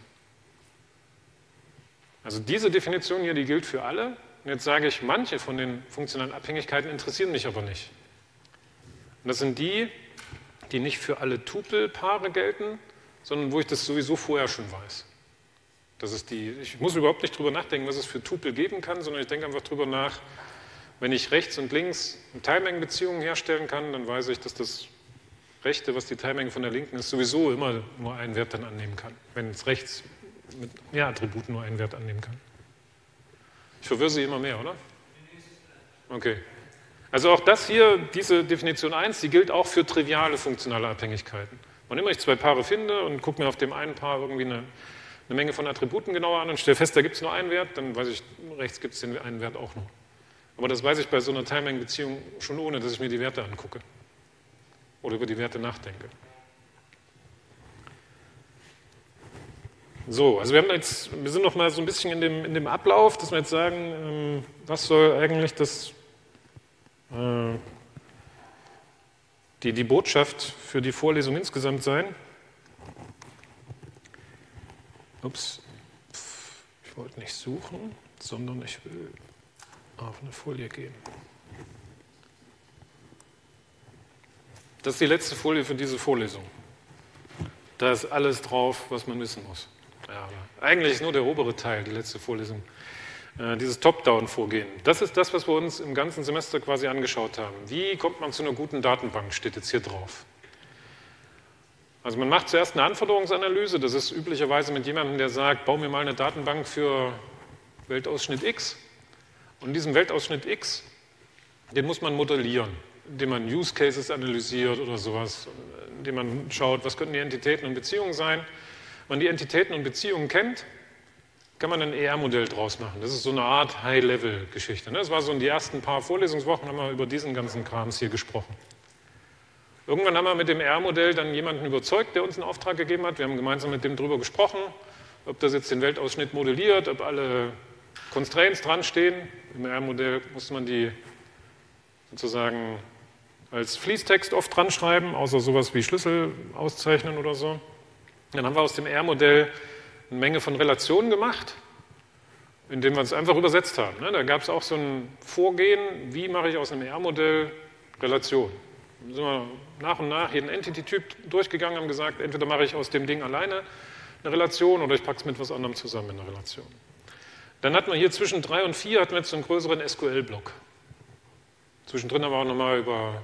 Also diese Definition hier, die gilt für alle. Und jetzt sage ich, manche von den funktionalen Abhängigkeiten interessieren mich aber nicht. Und das sind die, die nicht für alle Tupelpaare gelten, sondern wo ich das sowieso vorher schon weiß. Das ist die, ich muss überhaupt nicht drüber nachdenken, was es für Tupel geben kann, sondern ich denke einfach drüber nach, wenn ich rechts und links eine Teilmengenbeziehung herstellen kann, dann weiß ich, dass das Rechte, was die Teilmenge von der linken ist, sowieso immer nur einen Wert dann annehmen kann, wenn es rechts mit mehr Attributen nur einen Wert annehmen kann. Ich verwirre Sie immer mehr, oder? Okay. Also auch das hier, diese Definition eins, die gilt auch für triviale funktionale Abhängigkeiten. Wann immer ich zwei Paare finde und gucke mir auf dem einen Paar irgendwie eine, eine Menge von Attributen genauer an und stelle fest, da gibt es nur einen Wert, dann weiß ich, rechts gibt es den einen Wert auch noch. Aber das weiß ich bei so einer Teilmengenbeziehung schon ohne, dass ich mir die Werte angucke. oder über die Werte nachdenke. So, also wir, haben jetzt, wir sind noch mal so ein bisschen in dem, in dem Ablauf, dass wir jetzt sagen, ähm, was soll eigentlich das, äh, die, die Botschaft für die Vorlesung insgesamt sein. Ups, ich wollte nicht suchen, sondern ich will auf eine Folie gehen. Das ist die letzte Folie für diese Vorlesung. Da ist alles drauf, was man wissen muss. Ja, aber eigentlich ist nur der obere Teil, die letzte Vorlesung. Äh, dieses Top-Down-Vorgehen. Das ist das, was wir uns im ganzen Semester quasi angeschaut haben. Wie kommt man zu einer guten Datenbank, steht jetzt hier drauf. Also man macht zuerst eine Anforderungsanalyse. Das ist üblicherweise mit jemandem, der sagt, bau mir mal eine Datenbank für Weltausschnitt X. Und diesen Weltausschnitt X, den muss man modellieren, indem man Use Cases analysiert oder sowas, indem man schaut, was könnten die Entitäten und Beziehungen sein. Wenn man die Entitäten und Beziehungen kennt, kann man ein E R-Modell draus machen. Das ist so eine Art High-Level-Geschichte. Das war so in die ersten paar Vorlesungswochen, haben wir über diesen ganzen Krams hier gesprochen. Irgendwann haben wir mit dem E R-Modell dann jemanden überzeugt, der uns einen Auftrag gegeben hat. Wir haben gemeinsam mit dem darüber gesprochen, ob das jetzt den Weltausschnitt modelliert, ob alle Constraints dran stehen. Im E R-Modell musste man die sozusagen als Fließtext oft dran schreiben, außer sowas wie Schlüssel auszeichnen oder so. Dann haben wir aus dem E R-Modell eine Menge von Relationen gemacht, indem wir es einfach übersetzt haben. Da gab es auch so ein Vorgehen, wie mache ich aus einem E R-Modell Relationen. Dann sind wir nach und nach jeden Entity-Typ durchgegangen, haben gesagt, entweder mache ich aus dem Ding alleine eine Relation oder ich packe es mit was anderem zusammen in eine Relation. Dann hatten wir hier zwischen drei und vier hatten wir jetzt so einen größeren S Q L-Block. Zwischendrin haben wir auch nochmal über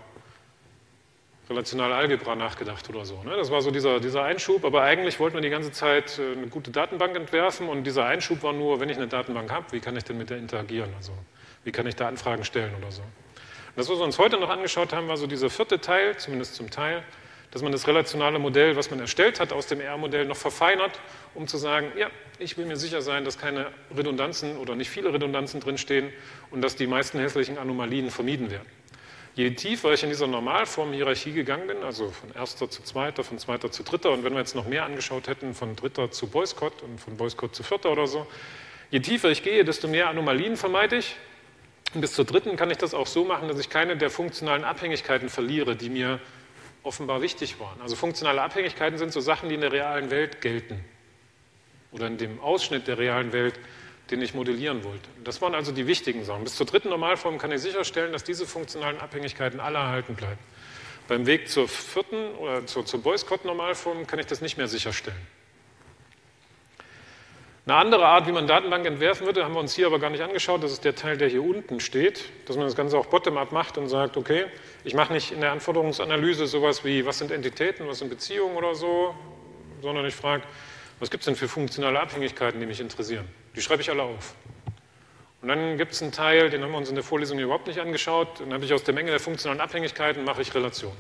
relationale Algebra nachgedacht oder so. Das war so dieser, dieser Einschub, aber eigentlich wollten wir die ganze Zeit eine gute Datenbank entwerfen und dieser Einschub war nur, wenn ich eine Datenbank habe, wie kann ich denn mit der interagieren? Also wie kann ich da Anfragen stellen oder so. Und das, was wir uns heute noch angeschaut haben, war so dieser vierte Teil, zumindest zum Teil, dass man das relationale Modell, was man erstellt hat aus dem E R-Modell, noch verfeinert, um zu sagen, ja, ich will mir sicher sein, dass keine Redundanzen oder nicht viele Redundanzen drinstehen und dass die meisten hässlichen Anomalien vermieden werden. Je tiefer ich in dieser Normalform-Hierarchie gegangen bin, also von erster zu zweiter, von zweiter zu dritter, und wenn wir jetzt noch mehr angeschaut hätten, von dritter zu Boycott und von Boycott zu vierter oder so, je tiefer ich gehe, desto mehr Anomalien vermeide ich. Und bis zur dritten kann ich das auch so machen, dass ich keine der funktionalen Abhängigkeiten verliere, die mir offenbar wichtig waren. Also funktionale Abhängigkeiten sind so Sachen, die in der realen Welt gelten oder in dem Ausschnitt der realen Welt, den ich modellieren wollte. Das waren also die wichtigen Sachen. Bis zur dritten Normalform kann ich sicherstellen, dass diese funktionalen Abhängigkeiten alle erhalten bleiben. Beim Weg zur vierten oder zur, zur Boycott-Normalform kann ich das nicht mehr sicherstellen. Eine andere Art, wie man Datenbank entwerfen würde, haben wir uns hier aber gar nicht angeschaut. Das ist der Teil, der hier unten steht, dass man das Ganze auch bottom-up macht und sagt, okay, ich mache nicht in der Anforderungsanalyse sowas wie, was sind Entitäten, was sind Beziehungen oder so, sondern ich frage, was gibt es denn für funktionale Abhängigkeiten, die mich interessieren? Die schreibe ich alle auf. Und dann gibt es einen Teil, den haben wir uns in der Vorlesung überhaupt nicht angeschaut, dann habe ich aus der Menge der funktionalen Abhängigkeiten, mache ich Relationen.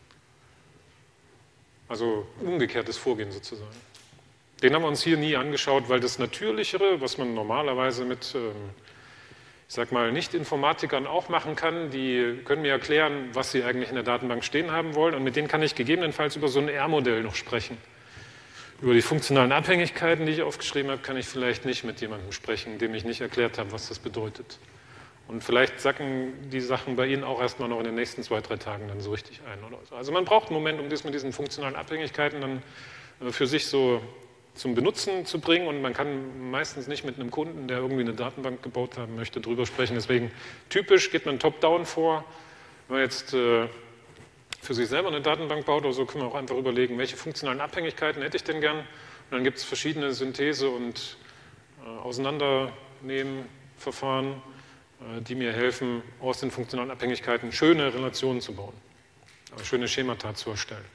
Also umgekehrtes Vorgehen sozusagen. Den haben wir uns hier nie angeschaut, weil das Natürlichere, was man normalerweise mit, ich sag mal, Nicht-Informatikern auch machen kann, die können mir erklären, was sie eigentlich in der Datenbank stehen haben wollen und mit denen kann ich gegebenenfalls über so ein E R-Modell noch sprechen. Über die funktionalen Abhängigkeiten, die ich aufgeschrieben habe, kann ich vielleicht nicht mit jemandem sprechen, dem ich nicht erklärt habe, was das bedeutet. Und vielleicht sacken die Sachen bei Ihnen auch erstmal noch in den nächsten zwei, drei Tagen dann so richtig ein oder so. Also man braucht einen Moment, um das mit diesen funktionalen Abhängigkeiten dann für sich so zum Benutzen zu bringen und man kann meistens nicht mit einem Kunden, der irgendwie eine Datenbank gebaut haben möchte, drüber sprechen. Deswegen typisch geht man top-down vor. Wenn man jetzt äh, für sich selber eine Datenbank baut oder so, können wir auch einfach überlegen, welche funktionalen Abhängigkeiten hätte ich denn gern. Und dann gibt es verschiedene Synthese- und äh, Auseinandernehmen-Verfahren, äh, die mir helfen, aus den funktionalen Abhängigkeiten schöne Relationen zu bauen, also schöne Schemata zu erstellen.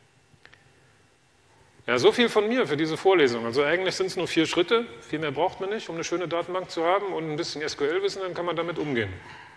Ja, so viel von mir für diese Vorlesung. Also eigentlich sind es nur vier Schritte, viel mehr braucht man nicht, um eine schöne Datenbank zu haben und ein bisschen S Q L-Wissen, dann kann man damit umgehen.